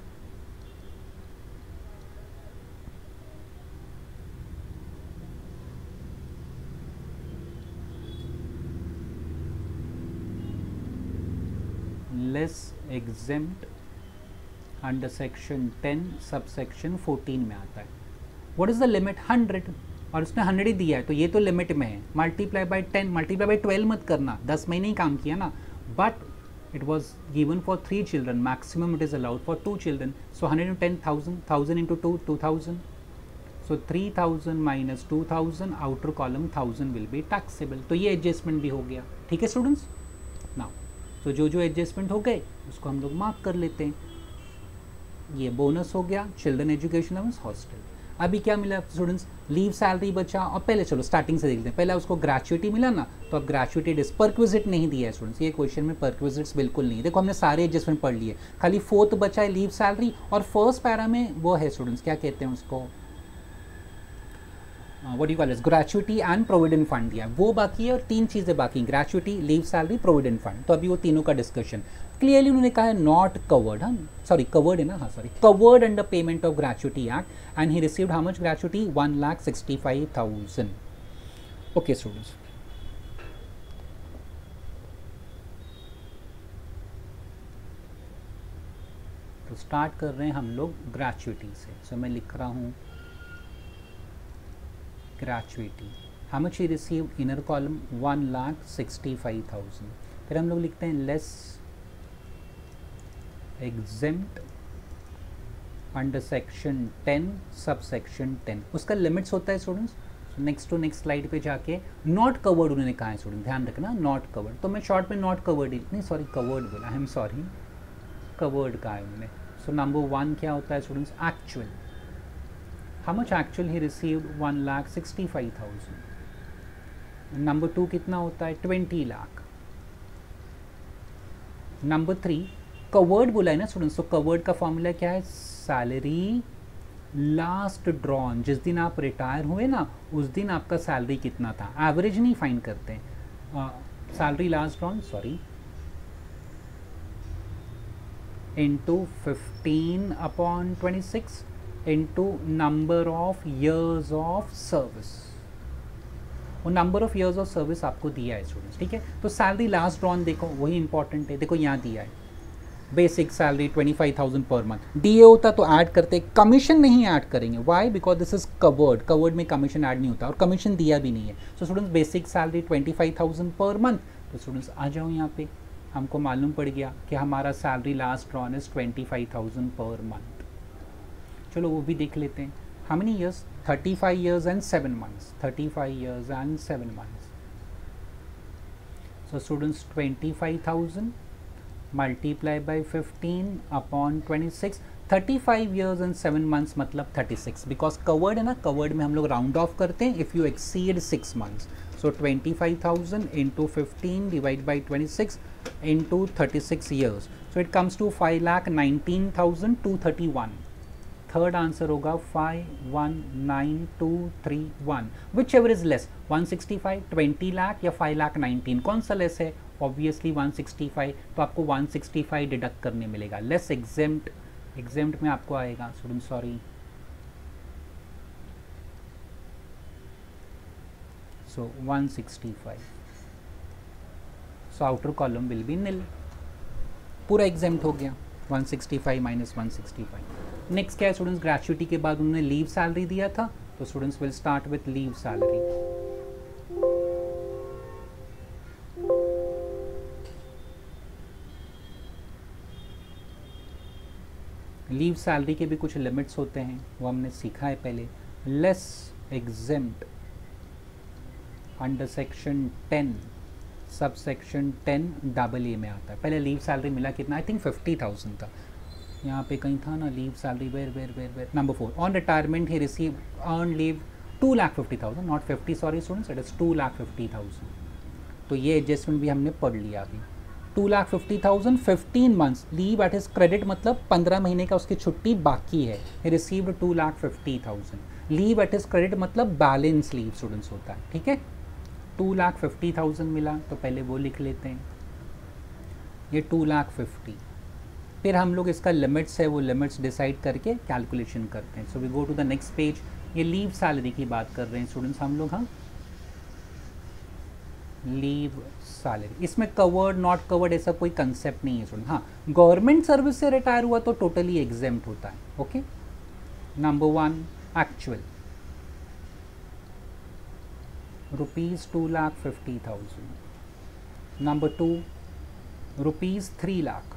less exempt under section ten सब सेक्शन फोर्टीन में आता है। What is the limit, hundred, और उसने hundred ही दिया है तो ये तो लिमिट में है, multiply by ten, multiply by twelve मत करना, दस महीने ही काम किया ना, but it was given for three children, maximum it is allowed for two children, so one hundred ten thousand, one thousand into two, two thousand, so three thousand minus two thousand, outer column one thousand will be taxable. तो ये adjustment भी हो गया, ठीक है students. Now तो जो जो एडजस्टमेंट हो गए उसको हम लोग मार्क कर लेते हैं. ये बोनस हो गया, चिल्ड्रन एजुकेशन अलाउंस, हॉस्टल. अभी क्या मिला स्टूडेंट्स, लीव सैलरी बचा. और पहले चलो स्टार्टिंग से देखते हैं, पहले उसको ग्रेचुइटी मिला ना, तो अब ग्रेचुइटी डिस परक्विजिट नहीं दिया है स्टूडेंट्स, ये क्वेश्चन में परक्विजिट्स बिल्कुल नहीं है. देखो हमने सारे एडजस्टमेंट पढ़ लिए, खाली फोर्थ बचा है लीव सैलरी, और फर्स्ट पैरा में वो है स्टूडेंट्स, क्या कहते हैं उसको, what you call it, gratuity and provident fund दिया है, वो बाकी है. और तीन चीज़ें बाकी, gratuity, leave salary, provident fund. तो अभी वो तीनों का डिस्कशन क्लियरली उन्होंने कहा है नॉट कवर्ड. हाँ सॉरी कवर्ड है ना, हाँ sorry covered under payment of gratuity act, and he received how much gratuity, one lakh sixty five thousand. Okay students, तो स्टार्ट कर रहे हैं हम लोग ग्रेचुइटी से. सो so, मैं लिख रहा हूँ gratuity, how much he receive, inner column one lakh sixty five thousand. फिर हम लोग लिखते हैं less exempt under section ten sub section ten. उसका लिमिट्स होता है students. Next to next slide पे जाके नॉट कवर्ड उन्होंने कहा है स्टूडेंट, ध्यान रखना नॉट कवर्ड. तो मैं शॉर्ट में नॉट कवर्ड ही, नहीं सॉरी कवर्ड बोला, आई एम सॉरी, कवर्ड कहा है उन्होंने. सो नंबर वन क्या होता है students, actual. How much actual he received, one lakh sixty five thousand. Number two कितना होता है, twenty lakh. Number three covered बोला है ना स्टूडेंट्स, तो कवर्ड का फॉर्मूला क्या है, सैलरी लास्ट ड्रॉन, जिस दिन आप रिटायर हुए ना उस दिन आपका सैलरी कितना था, एवरेज नहीं फाइंड करते हैं, salary last drawn sorry into fifteen upon twenty six into number of years of service. वो number of years of service आपको दिया है स्टूडेंट्स, ठीक है. तो सैलरी लास्ट ड्रॉन देखो वही इंपॉर्टेंट है, देखो यहाँ दिया है basic salary twenty five thousand per month. DA होता तो ऐड करते, कमीशन नहीं ऐड करेंगे, why, because this is covered, covered में कमीशन ऐड नहीं होता और कमीशन दिया भी नहीं है. So students basic salary twenty five thousand per month. तो स्टूडेंट्स आ जाओ यहाँ पे, हमको मालूम पड़ गया कि हमारा salary last drawn is twenty five thousand per month. चलो वो भी देख लेते हैं. How many years, thirty five years and seven months, thirty five years and seven months. So students twenty five thousand multiply by fifteen upon twenty six, thirty five years and seven months मतलब thirty six, because covered है ना, covered में हम लोग round off करते हैं if you exceed six months. So twenty five thousand into fifteen divide by twenty six into thirty six years, so it comes to five lakh nineteen thousand two thirty one. Third answer होगा five one nine two three one, which ever is less, one sixty five, twenty lakh या five lakh nineteen, कौन सा less है, obviously one sixty five. तो आपको one sixty five deduct करने मिलेगा, less exempt, exempt में आपको आएगा student sorry, so one sixty five. So outer column will be nil, पूरा एग्जेम्प्ट हो गया, one sixty five minus one sixty five. Next क्या है स्टूडेंट्स, ग्रेचुइटी के बाद उन्होंने लीव सैलरी दिया था, तो students will start with leave salary. Leave salary के भी कुछ लिमिट्स होते हैं, वो हमने सीखा है पहले. Less exempt under section ten sub section ten double A में आता है. पहले लीव सैलरी मिला कितना, आई थिंक फिफ्टी थाउजेंड था, यहाँ पे कहीं था ना leave salary, where where where where number four, on retirement he receive earn leave two lakh fifty thousand, not fifty sorry students, it is two lakh fifty thousand. तो ये एडजस्टमेंट भी हमने पढ़ लिया अभी. Two lakh fifty thousand fifteen months leave at his credit, मतलब पंद्रह महीने का उसकी छुट्टी बाकी है, he received two lakh fifty thousand. Leave at his credit मतलब बैलेंस लीव स्टूडेंट्स होता है, ठीक है. टू लाख फिफ्टी थाउजेंड मिला, तो पहले वो लिख लेते हैं, ये टू लाख फिफ्टी. फिर हम लोग इसका लिमिट्स है, वो लिमिट्स डिसाइड करके कैलकुलेशन करते हैं. So we go to the next page. ये लीव सैलरी की बात कर रहे हैं स्टूडेंट्स हम लोग. हाँ लीव सैलरी, इसमें कवर्ड नॉट कवर्ड ऐसा कोई कंसेप्ट नहीं है स्टूडेंट. हाँ गवर्नमेंट सर्विस से रिटायर हुआ तो टोटली एग्जेम्प्ट होता है. Okay, number one actual rupees two lakh fifty thousand. Number two rupees three lakh.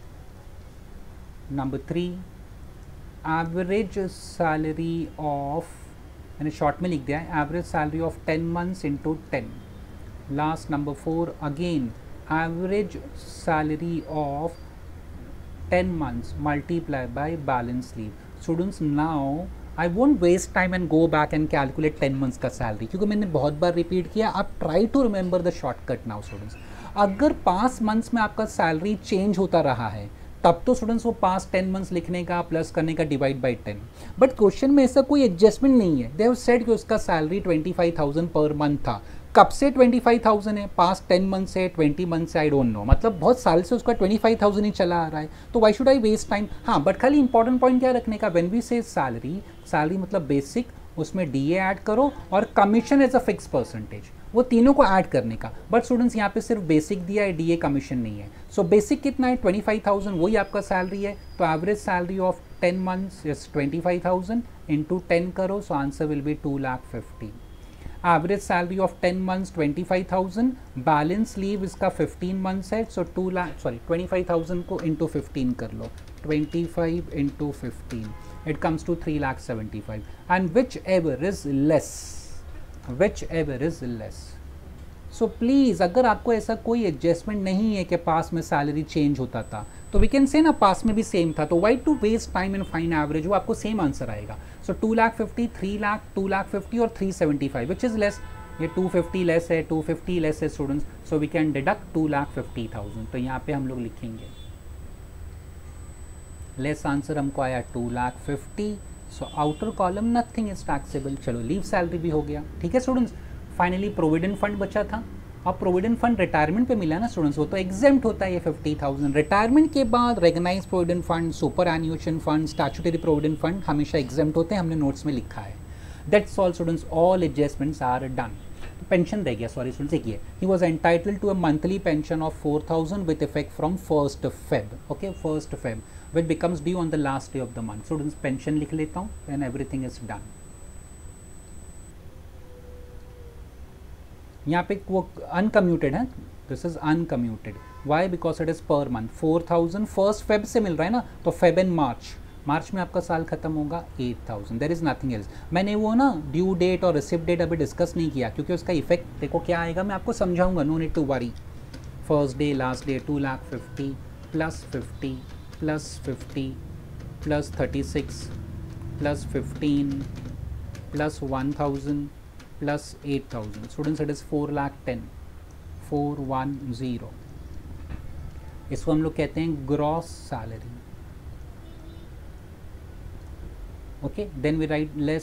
Number three, average salary of, मैंने शॉर्ट में लिख दिया है, average salary of ten months into ten. Last number four, again average salary of ten months multiplied by balance leave. Students, now I won't waste time and go back and calculate ten months का salary, क्योंकि मैंने बहुत बार repeat किया. आप try to remember the shortcut now students. अगर पाँच months में आपका सैलरी चेंज होता रहा है तब तो स्टूडेंट्स वो पास टेन मंथ्स लिखने का प्लस करने का divide by ten. But question में ऐसा कोई एडजस्टमेंट नहीं है. दे हैव सेड कि उसका salary twenty five thousand per month था. कब से ट्वेंटी फाइव थाउजेंड है? पास टेन मंथ से, ट्वेंटी मंथ से, आई डोंट नो. मतलब बहुत साल से उसका ट्वेंटी फाइव थाउजेंड ही चला आ रहा है. तो why should I waste time. हाँ, बट खाली इंपॉर्टेंट पॉइंट क्या रखने का, when we say salary, salary मतलब बेसिक, उसमें डी ए ऐड करो और commission as a fix percentage, वो तीनों को ऐड करने का. बट स्टूडेंट्स यहाँ पे सिर्फ बेसिक दिया है, डी ए कमीशन नहीं है. सो so, बेसिक कितना है? ट्वेंटी फाइव थाउजेंड, वही आपका सैलरी है. तो average salary of ten months is twenty five thousand into ten करो, so answer will be two lakh fifty. Average salary of ten months twenty five thousand, balance leave इसका fifteen months है, so two lakh sorry twenty five thousand को into fifteen कर लो, twenty five into fifteen, it comes to three lakh seventy-five. And whichever is less, whichever is less. So please, अगर आपको ऐसा कोई adjustment नहीं है कि पास में सैलरी चेंज होता था, तो वी कैन से ना पास में भी सेम था, तो why to waste time and find average, वो आपको सेम आंसर आएगा. So two lakh fifty, three lakh, two lakh fifty और three seventy five, which is less. ये टू फिफ्टी लेस है, टू फिफ्टी लेस है students, so we can deduct two lakh fifty thousand. तो यहाँ पे हम लोग लिखेंगे लेस. आंसर हमको आया two lakh fifty. So outer column nothing is taxable. चलो लीव सैलरी भी हो गया. ठीक है स्टूडेंट्स. फाइनली प्रोविडेंट फंड बचा था. अब प्रोविडेंट फंड रिटायरमेंट पे मिला ना स्टूडेंट्स, वो तो एग्जेम्प्ट होता है ये फिफ्टी थाउजेंड. रिटायरमेंट के बाद recognised provident fund, superannuation fund, statutory provident fund हमेशा एग्जेम्प्ट होते हैं. हमने नोट्स में लिखा है. That's all students, all adjustments are done. Pension रह गया, सॉरी स्टूडेंट्स. देखिए, he was entitled to a monthly pension of four thousand with effect from first Feb. Okay, first Feb which becomes due on the last day of the month. Students, pension लिख लेता हूँ and everything is done. यहाँ पे वो uncommuted है, this is uncommuted. Why? Because it is per month. four thousand first Feb से मिल रहा है ना, तो Feb and March, मार्च में आपका साल खत्म होगा eight thousand. There is nothing else. मैंने वो ना ड्यू डेट और रिसिप्ट डेट अभी डिस्कस नहीं किया, क्योंकि उसका इफेक्ट देखो क्या आएगा, मैं आपको समझाऊंगा. No need to worry. First day, last day, two lakh fifty plus fifty plus fifty plus thirty six plus fifteen plus one thousand plus eight thousand. Students, it is four lakh ten, four one zero. इसको हम लोग कहते हैं gross salary. Okay, then we write less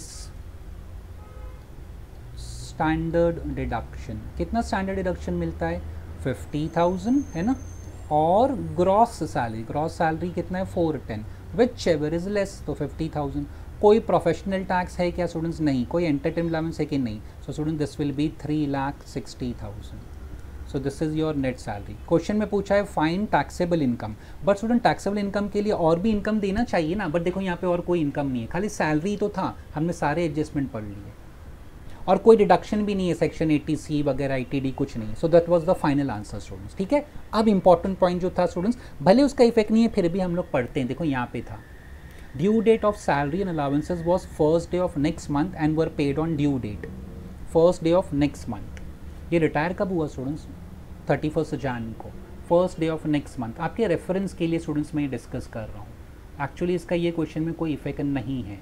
standard deduction. कितना standard deduction मिलता है? Fifty thousand है ना, और ग्रॉस सैलरी, ग्रॉस सैलरी कितना है? Four ten. Which ever is less, तो फिफ्टी थाउजेंड. कोई प्रोफेशनल टैक्स है क्या स्टूडेंट्स? नहीं. कोई एंटरटेनमेंट अलाउंस है कि नहीं? So student, this will be three lakh sixty thousand. So this is your net salary. Question में पूछा है find taxable income, but student taxable income के लिए और भी इनकम देना चाहिए ना. बट देखो यहाँ पे और कोई इनकम नहीं है, खाली सैलरी तो था. हमने सारे एडजस्टमेंट पढ़ लिए और कोई डिडक्शन भी नहीं है, सेक्शन एटी सी वगैरह, आई टी डी कुछ नहीं. So that was the final answer students. ठीक है. अब इंपॉर्टेंट पॉइंट जो था स्टूडेंट्स, भले उसका इफेक्ट नहीं है फिर भी हम लोग पढ़ते हैं. देखो यहाँ पे था, due date of salary and allowances was first day of next month and were paid on due date, first day of next month. ये रिटायर कब हुआ स्टूडेंट्स? थर्टी फर्स्ट जैन को, first day of next month. आपके reference के लिए students मैं discuss कर रहा हूँ. एक्चुअली इसका ये क्वेश्चन में कोई इफेक्ट नहीं है.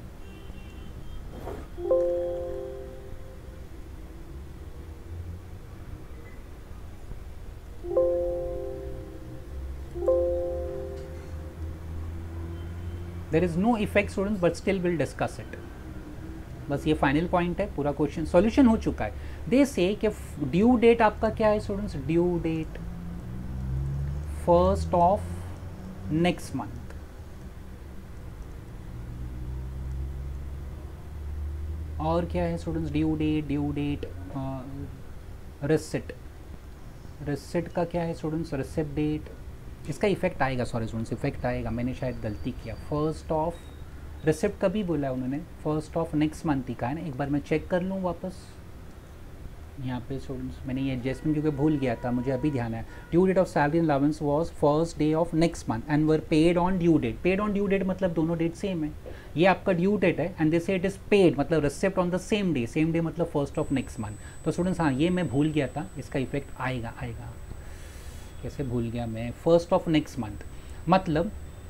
There is no effect students, but still will discuss it. बस ये फाइनल पॉइंट है. पूरा क्वेश्चन सॉल्यूशन हो चुका है. दे से कि ड्यू डेट आपका क्या है students? Due date first of next month. और क्या है students? Due date, due date, receipt, receipt का क्या है स्टूडेंट्स? Receipt date. इसका इफेक्ट आएगा, सॉरी स्टूडेंट्स, इफेक्ट आएगा. मैंने शायद गलती किया. फर्स्ट ऑफ रिसिप्ट कभी बोला है उन्होंने? फर्स्ट ऑफ नेक्स्ट मंथ ही का है ना. एक बार मैं चेक कर लूँ वापस. यहाँ पे स्टूडेंट्स मैंने ये एडजस्टमेंट क्योंकि भूल गया था, मुझे अभी ध्यान है। Due date of salary and allowance was first day of next month and were paid on due date. Paid on due date मतलब दोनों डेट सेम है, ये आपका ड्यू डेट है and this it is paid मतलब receipt on the same day, same day मतलब first of next month. तो students हाँ ये मैं भूल गया था, इसका इफेक्ट आएगा आएगा कैसे भूल गया मैं, फर्स्ट ऑफ नेक्स्ट मंथ मतलब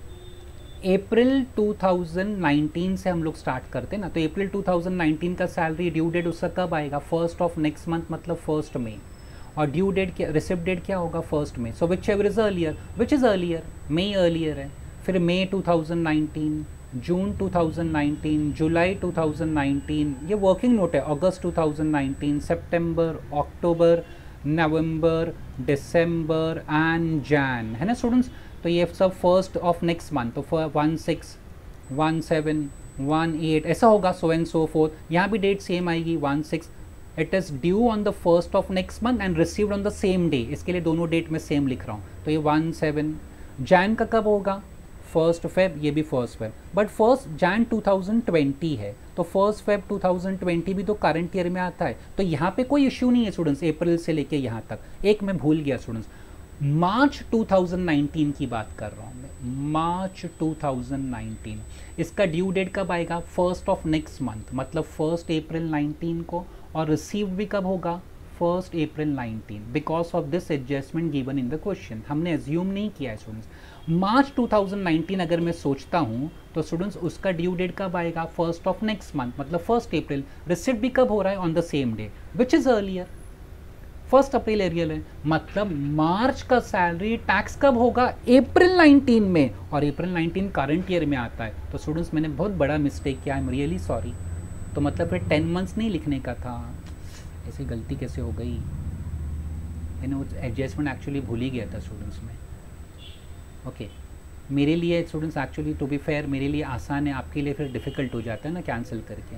अप्रैल टू थाउजेंड नाइनटीन से हम लोग स्टार्ट करते हैं ना, तो अप्रैल टू थाउजेंड नाइनटीन का सैलरी ड्यू डेट उसका कब आएगा, फर्स्ट ऑफ नेक्स्ट मंथ मतलब फर्स्ट में, और ड्यू डेट क्या, रिसिप्ट डेट क्या होगा, फर्स्ट में। So which ever is earlier, which is earlier, मई अर्लियर है, फिर मई two thousand nineteen, June two thousand nineteen, July two thousand nineteen, ये वर्किंग नोट है, अगस्त टू थाउजेंड नाइनटीन, सितंबर, अक्टूबर, नवंबर, दिसंबर एंड जैन, है ना स्टूडेंट्स। तो ये सब फर्स्ट ऑफ नेक्स्ट मंथ, तो one six one seven one eight ऐसा होगा, सो एंड सो फोर्थ। यहाँ भी डेट सेम आएगी, one six, it is due on the first of next month and received on the same day, इसके लिए दोनों date में सेम लिख रहा हूँ। तो ये वन सेवन, जैन का कब होगा, फर्स्ट फेब, ये भी first Feb, but first Jan two thousand twenty है, तो first Feb two thousand twenty भी तो करंट ईयर में आता है, तो यहाँ पे कोई इश्यू नहीं है स्टूडेंट्स, अप्रैल से लेके यहाँ तक। एक मैं भूल गया students, March two thousand nineteen की बात कर रहा हूँ मैं, मार्च टू थाउजेंड नाइनटीन, इसका ड्यू डेट कब आएगा, फर्स्ट ऑफ नेक्स्ट मंथ मतलब फर्स्ट अप्रैल नाइनटीन को, और रिसीव भी कब होगा, first April nineteen, because of this adjustment given in the question, हमने एज्यूम नहीं किया है students. March two thousand nineteen अगर मैं सोचता हूँ तो स्टूडेंट्स उसका ड्यू डेट कब आएगा, फर्स्ट ऑफ नेक्स्ट मंथ मतलब फर्स्ट अप्रैल, रिसिप्ट भी कब हो रहा है, on the same day, which is earlier, first April earlier है, मतलब मार्च का सैलरी टैक्स कब होगा, अप्रैल नाइनटीन में, और अप्रैल नाइनटीन करंट ईयर में आता है। तो स्टूडेंट्स मैंने बहुत बड़ा मिस्टेक किया, आई एम रियली सॉरी। तो मतलब फिर टेन मंथ्स नहीं लिखने का था, ऐसी गलती कैसे हो गई, मैंने वो एडजस्टमेंट एक्चुअली भूल ही गया था स्टूडेंट्स में। Okay okay. मेरे लिए students actually to be fair मेरे लिए आसान है, आपके लिए फिर डिफ़िकल्ट हो जाता है ना कैंसिल करके।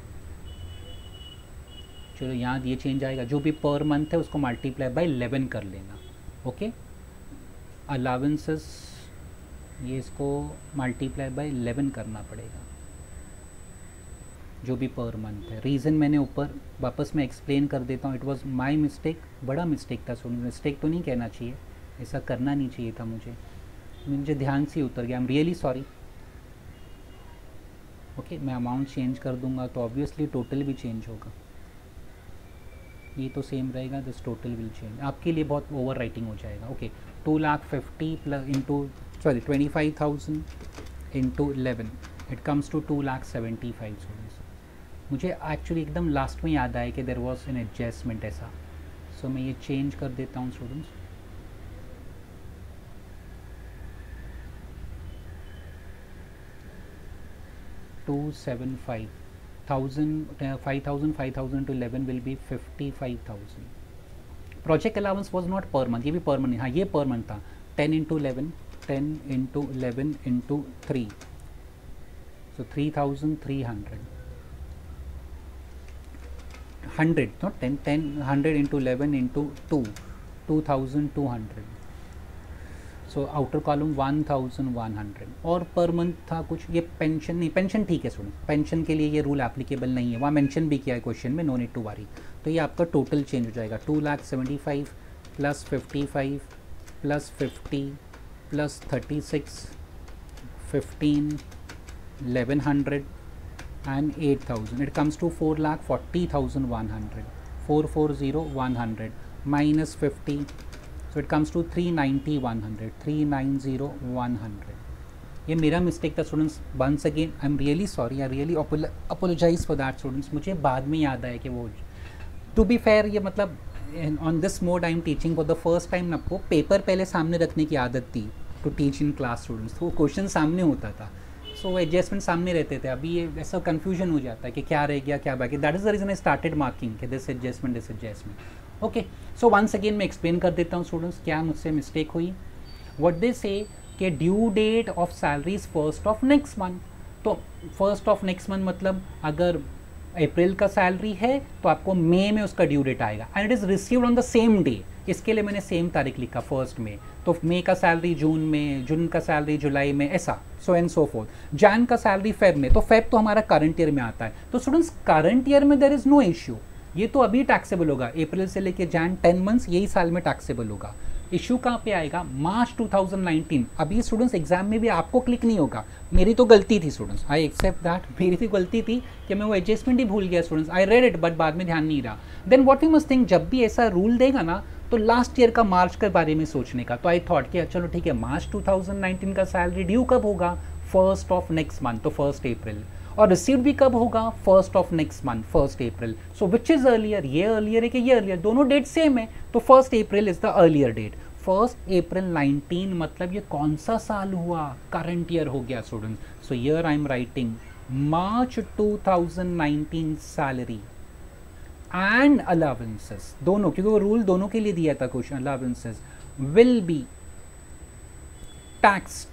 चलो यहाँ ये चेंज आएगा, जो भी पर मंथ है उसको मल्टीप्लाई बाय इलेवन कर लेना। ओके, अलाउंसेस ये इसको मल्टीप्लाई बाय इलेवन करना पड़ेगा, जो भी पर मंथ है। रीज़न मैंने ऊपर वापस मैं एक्सप्लेन कर देता हूँ, इट वाज माय मिस्टेक, बड़ा मिस्टेक था स्टूडेंट, मिस्टेक तो नहीं कहना चाहिए, ऐसा करना नहीं चाहिए था मुझे, मुझे ध्यान से उतर गया, I am really sorry. Okay, मैं अमाउंट चेंज कर दूंगा तो ऑब्वियसली टोटल भी चेंज होगा, ये तो सेम रहेगा, दिस टोटल विल चेंज, आपके लिए बहुत ओवर राइटिंग हो जाएगा। Okay, two lakh fifty plus into sorry twenty five thousand into eleven, it comes to two lakh seventy five. मुझे एक्चुअली एकदम लास्ट में याद आया कि देर वॉज एन एडजस्टमेंट ऐसा, सो so, मैं ये चेंज कर देता हूँ students. Two seven five thousand five thousand five thousand two eleven will be fifty five thousand. Project allowance was not per month, ये भी पर मंथ, हाँ ये पर मंथ था, ten into eleven, ten into eleven into three, so three thousand three hundred, hundred not ten, ten hundred into eleven into two, two thousand two hundred, so outer column one thousand one hundred. और पर month था कुछ, ये pension नहीं, pension ठीक है सुनो, pension के लिए ये रूल एप्लीकेबल नहीं है, वहाँ मेंशन भी किया है क्वेश्चन में, नो नीड टू वरी। तो ये आपका टोटल चेंज हो जाएगा, two lakh seventy five plus fifty five plus fifty plus thirty six, fifteen, eleven hundred and eight thousand, it comes to four lakh forty thousand one hundred, four four zero one hundred minus fifty, so it comes to three ninety one hundred, three ninety one hundred। ये मेरा mistake था students, once again I am really sorry, I really apologise for that students, मुझे बाद में याद आया कि वो, टू बी फेयर ये मतलब on this mode I am teaching for the first time, आपको पेपर पहले सामने रखने की आदत थी to teach in class students, तो वो क्वेश्चन सामने होता था, सो so, एडजस्टमेंट सामने रहते थे। अभी ये ऐसा कन्फ्यूजन हो जाता है कि क्या रह गया क्या बाकी, that is the reason I started marking कि this adjustment this adjustment. Okay, so once again मैं एक्सप्लेन कर देता हूँ स्टूडेंट्स क्या मुझसे मिस्टेक हुई। व्हाट दे से कि due date of salaries first of next month, तो फर्स्ट ऑफ नेक्स्ट मंथ मतलब अगर अप्रैल का सैलरी है तो आपको मई में उसका ड्यू डेट आएगा, and it is received on the same day, इसके लिए मैंने सेम तारीख लिखा फर्स्ट में, तो मई का सैलरी जून में, जून का सैलरी जुलाई में, ऐसा so and so forth. Jan का सैलरी फेब में, तो फेब तो हमारा करंट ईयर में आता है, तो स्टूडेंट्स करंट ईयर में देयर इज़ नो इश्यू, ये तो अभी टैक्सेबल होगा, अप्रैल से लेके जैन टेन मंथ्स यही साल में टैक्सेबल होगा। इशू कहाँ पे आएगा, मार्च टू थाउजेंड नाइनटीन। अभी स्टूडेंट्स एग्जाम में भी आपको क्लिक नहीं होगा, मेरी तो गलती थी स्टूडेंट्स, आई एक्सेप्ट दैट, मेरी तो गलती थी कि मैं वो एडजस्टमेंट ही भूल गया students, I read it but बाद में ध्यान नहीं रहा। Then what you must think, जब भी ऐसा रूल देगा ना तो लास्ट ईयर का मार्च के बारे में सोचने का। तो आई थॉट कि चलो ठीक है, मार्च टू थाउजेंड नाइनटीन का सैलरी ड्यू कब होगा, फर्स्ट ऑफ नेक्स्ट मंथ, तो फर्स्ट अप्रैल, और रिसीव भी कब होगा, first of next month, first April. So which is earlier, ये अर्लियर है कि ये अर्लियर, दोनों डेट सेम है, तो first April is the earlier date. First April nineteen मतलब ये कौन सा साल हुआ, करंट ईयर हो गया students. So here I am writing March two thousand nineteen salary and allowances, दोनों, क्योंकि वो रूल दोनों के लिए दिया था question, allowances will be taxed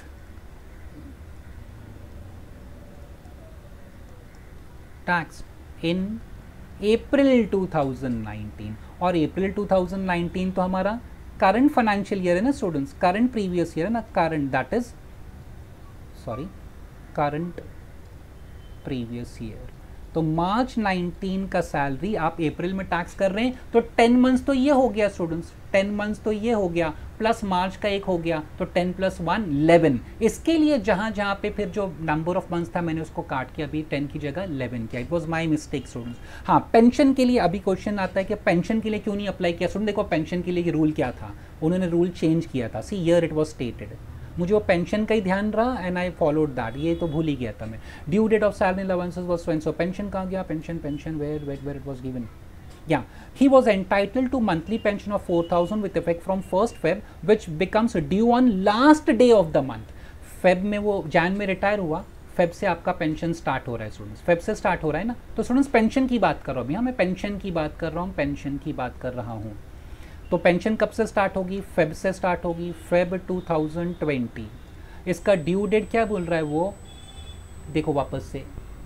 taxed in April two thousand nineteen. और अप्रैल टू थाउजेंड नाइनटीन तो हमारा करंट फाइनेंशियल ईयर है ना स्टूडेंट्स, करंट प्रीवियस ईयर है ना, current that is sorry current previous year. तो मार्च नाइनटीन का salary आप अप्रैल में टैक्स कर रहे हैं, तो टेन मंथ्स तो ये हो गया स्टूडेंट्स, टेन मंथ्स तो ये हो गया, प्लस मार्च का एक हो गया, तो टेन प्लस वन इलेवन। इसके लिए जहां जहां पे फिर जो नंबर ऑफ मंथ्स था मैंने उसको काट के अभी टेन की जगह इलेवन किया, it was my mistake students. हाँ, पेंशन के लिए अभी क्वेश्चन आता है कि पेंशन के लिए क्यों नहीं अप्लाई किया स्टूडेंट। देखो पेंशन के लिए रूल क्या था, उन्होंने रूल चेंज किया था, see here it was stated, मुझे वो पेंशन का ही ध्यान रहा एंड आई फॉलोड दैट, ये तो भूल ही गया था मैं। Due date of salary allowances was so and so, pension कहाँ गया, pension pension where where where it was given, yeah, he was entitled to monthly pension of four thousand with effect from first Feb, which becomes due on last day of the month. Feb में वो जैन में retire हुआ, Feb से आपका pension start हो रहा है students, Feb से स्टार्ट हो रहा है ना, तो स्टूडेंट्स पेंशन की बात कर रहा हूँ अभी, हाँ मैं पेंशन की बात कर रहा हूँ, पेंशन की बात कर रहा हूँ। तो पेंशन कब से स्टार्ट होगी, फेब से स्टार्ट होगी, फेब टू थाउजेंड ट्वेंटी। इसका ड्यू डेट क्या बोल रहा है वो देखो वापस से,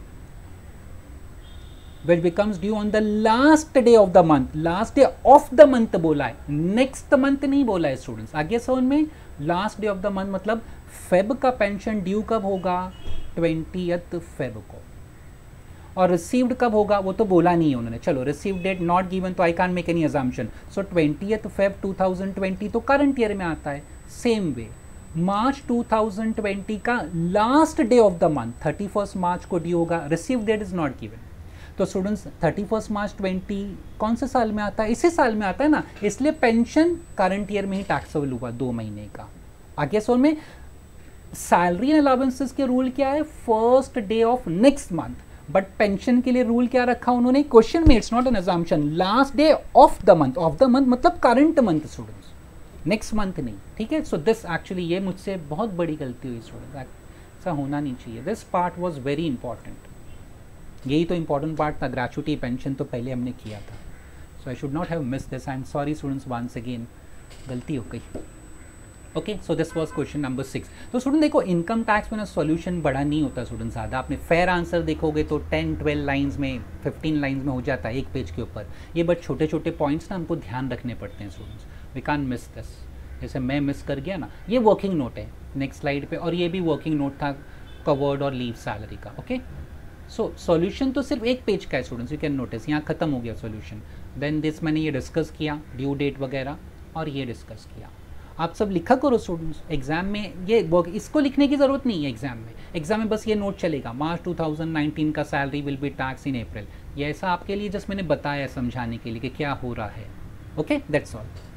which becomes due on the last day of the month, last day of the month बोला है, next month नहीं बोला है स्टूडेंट्स। आगे समझ में, last day of the month मतलब फेब का पेंशन ड्यू कब होगा, ट्वेंटियथ फेब को, और रिसीव्ड कब होगा वो तो बोला नहीं है उन्होंने, चलो रिसीव डेट नॉट गिवन तो I can't make any assumption, so twentieth Feb two thousand twenty तो करंट ईयर में आता है। Same way March two thousand twenty का last day of the month thirty first March को due होगा, receive date is not given. तो students thirty first March twenty कौन से साल में आता है, इसी साल में आता है ना, इसलिए पेंशन करंट ईयर में ही टैक्सेबल हुआ दो महीने का। आगे सोल में सैलरी एंड अलाउंसेस के रूल क्या है, first day of next month, but pension के लिए रूल क्या रखा उन्होंने, क्वेश्चन में, it's not an assumption, last day of the month, of the month मतलब current month students, next month नहीं, ठीक है। सो दिस एक्चुअली ये मुझसे बहुत बड़ी गलती हुई स्टूडेंट्स, ऐसा होना नहीं चाहिए, this part was very important, यही तो इंपॉर्टेंट पार्ट था, ग्रेचुटी पेंशन तो पहले हमने किया था, so I should not have miss this, I am sorry students once again, गलती हो गई। Okay, so this was question number six. तो स्टूडेंट देखो इनकम टैक्स में ना सॉल्यूशन बड़ा नहीं होता स्टूडेंट, ज़्यादा आपने फेयर आंसर देखोगे तो टेन ट्वेल्व लाइंस में, फिफ्टीन लाइंस में हो जाता है एक पेज के ऊपर, ये बट छोटे छोटे पॉइंट्स ना हमको ध्यान रखने पड़ते हैं students, we can't miss this. जैसे मैं मिस कर गया ना, ये वर्किंग नोट है नेक्स्ट स्लाइड पे, और ये भी वर्किंग नोट था कवर्ड और लीव सैलरी का। ओके, सो सॉल्यूशन तो सिर्फ एक पेज का है स्टूडेंट्स, यू कैन नोटिस, यहाँ खत्म हो गया सॉल्यूशन। देन दिस मैंने ये डिस्कस किया, ड्यू डेट वगैरह, और ये डिस्कस किया। आप सब लिखा करो स्टूडेंट्स, एग्जाम में ये वर्क, इसको लिखने की ज़रूरत नहीं है एग्जाम में, एग्जाम में बस ये नोट चलेगा, मार्च टू थाउजेंड नाइनटीन का salary will be tax in April, ये ऐसा आपके लिए जस्ट मैंने बताया समझाने के लिए कि क्या हो रहा है। Okay, that's all.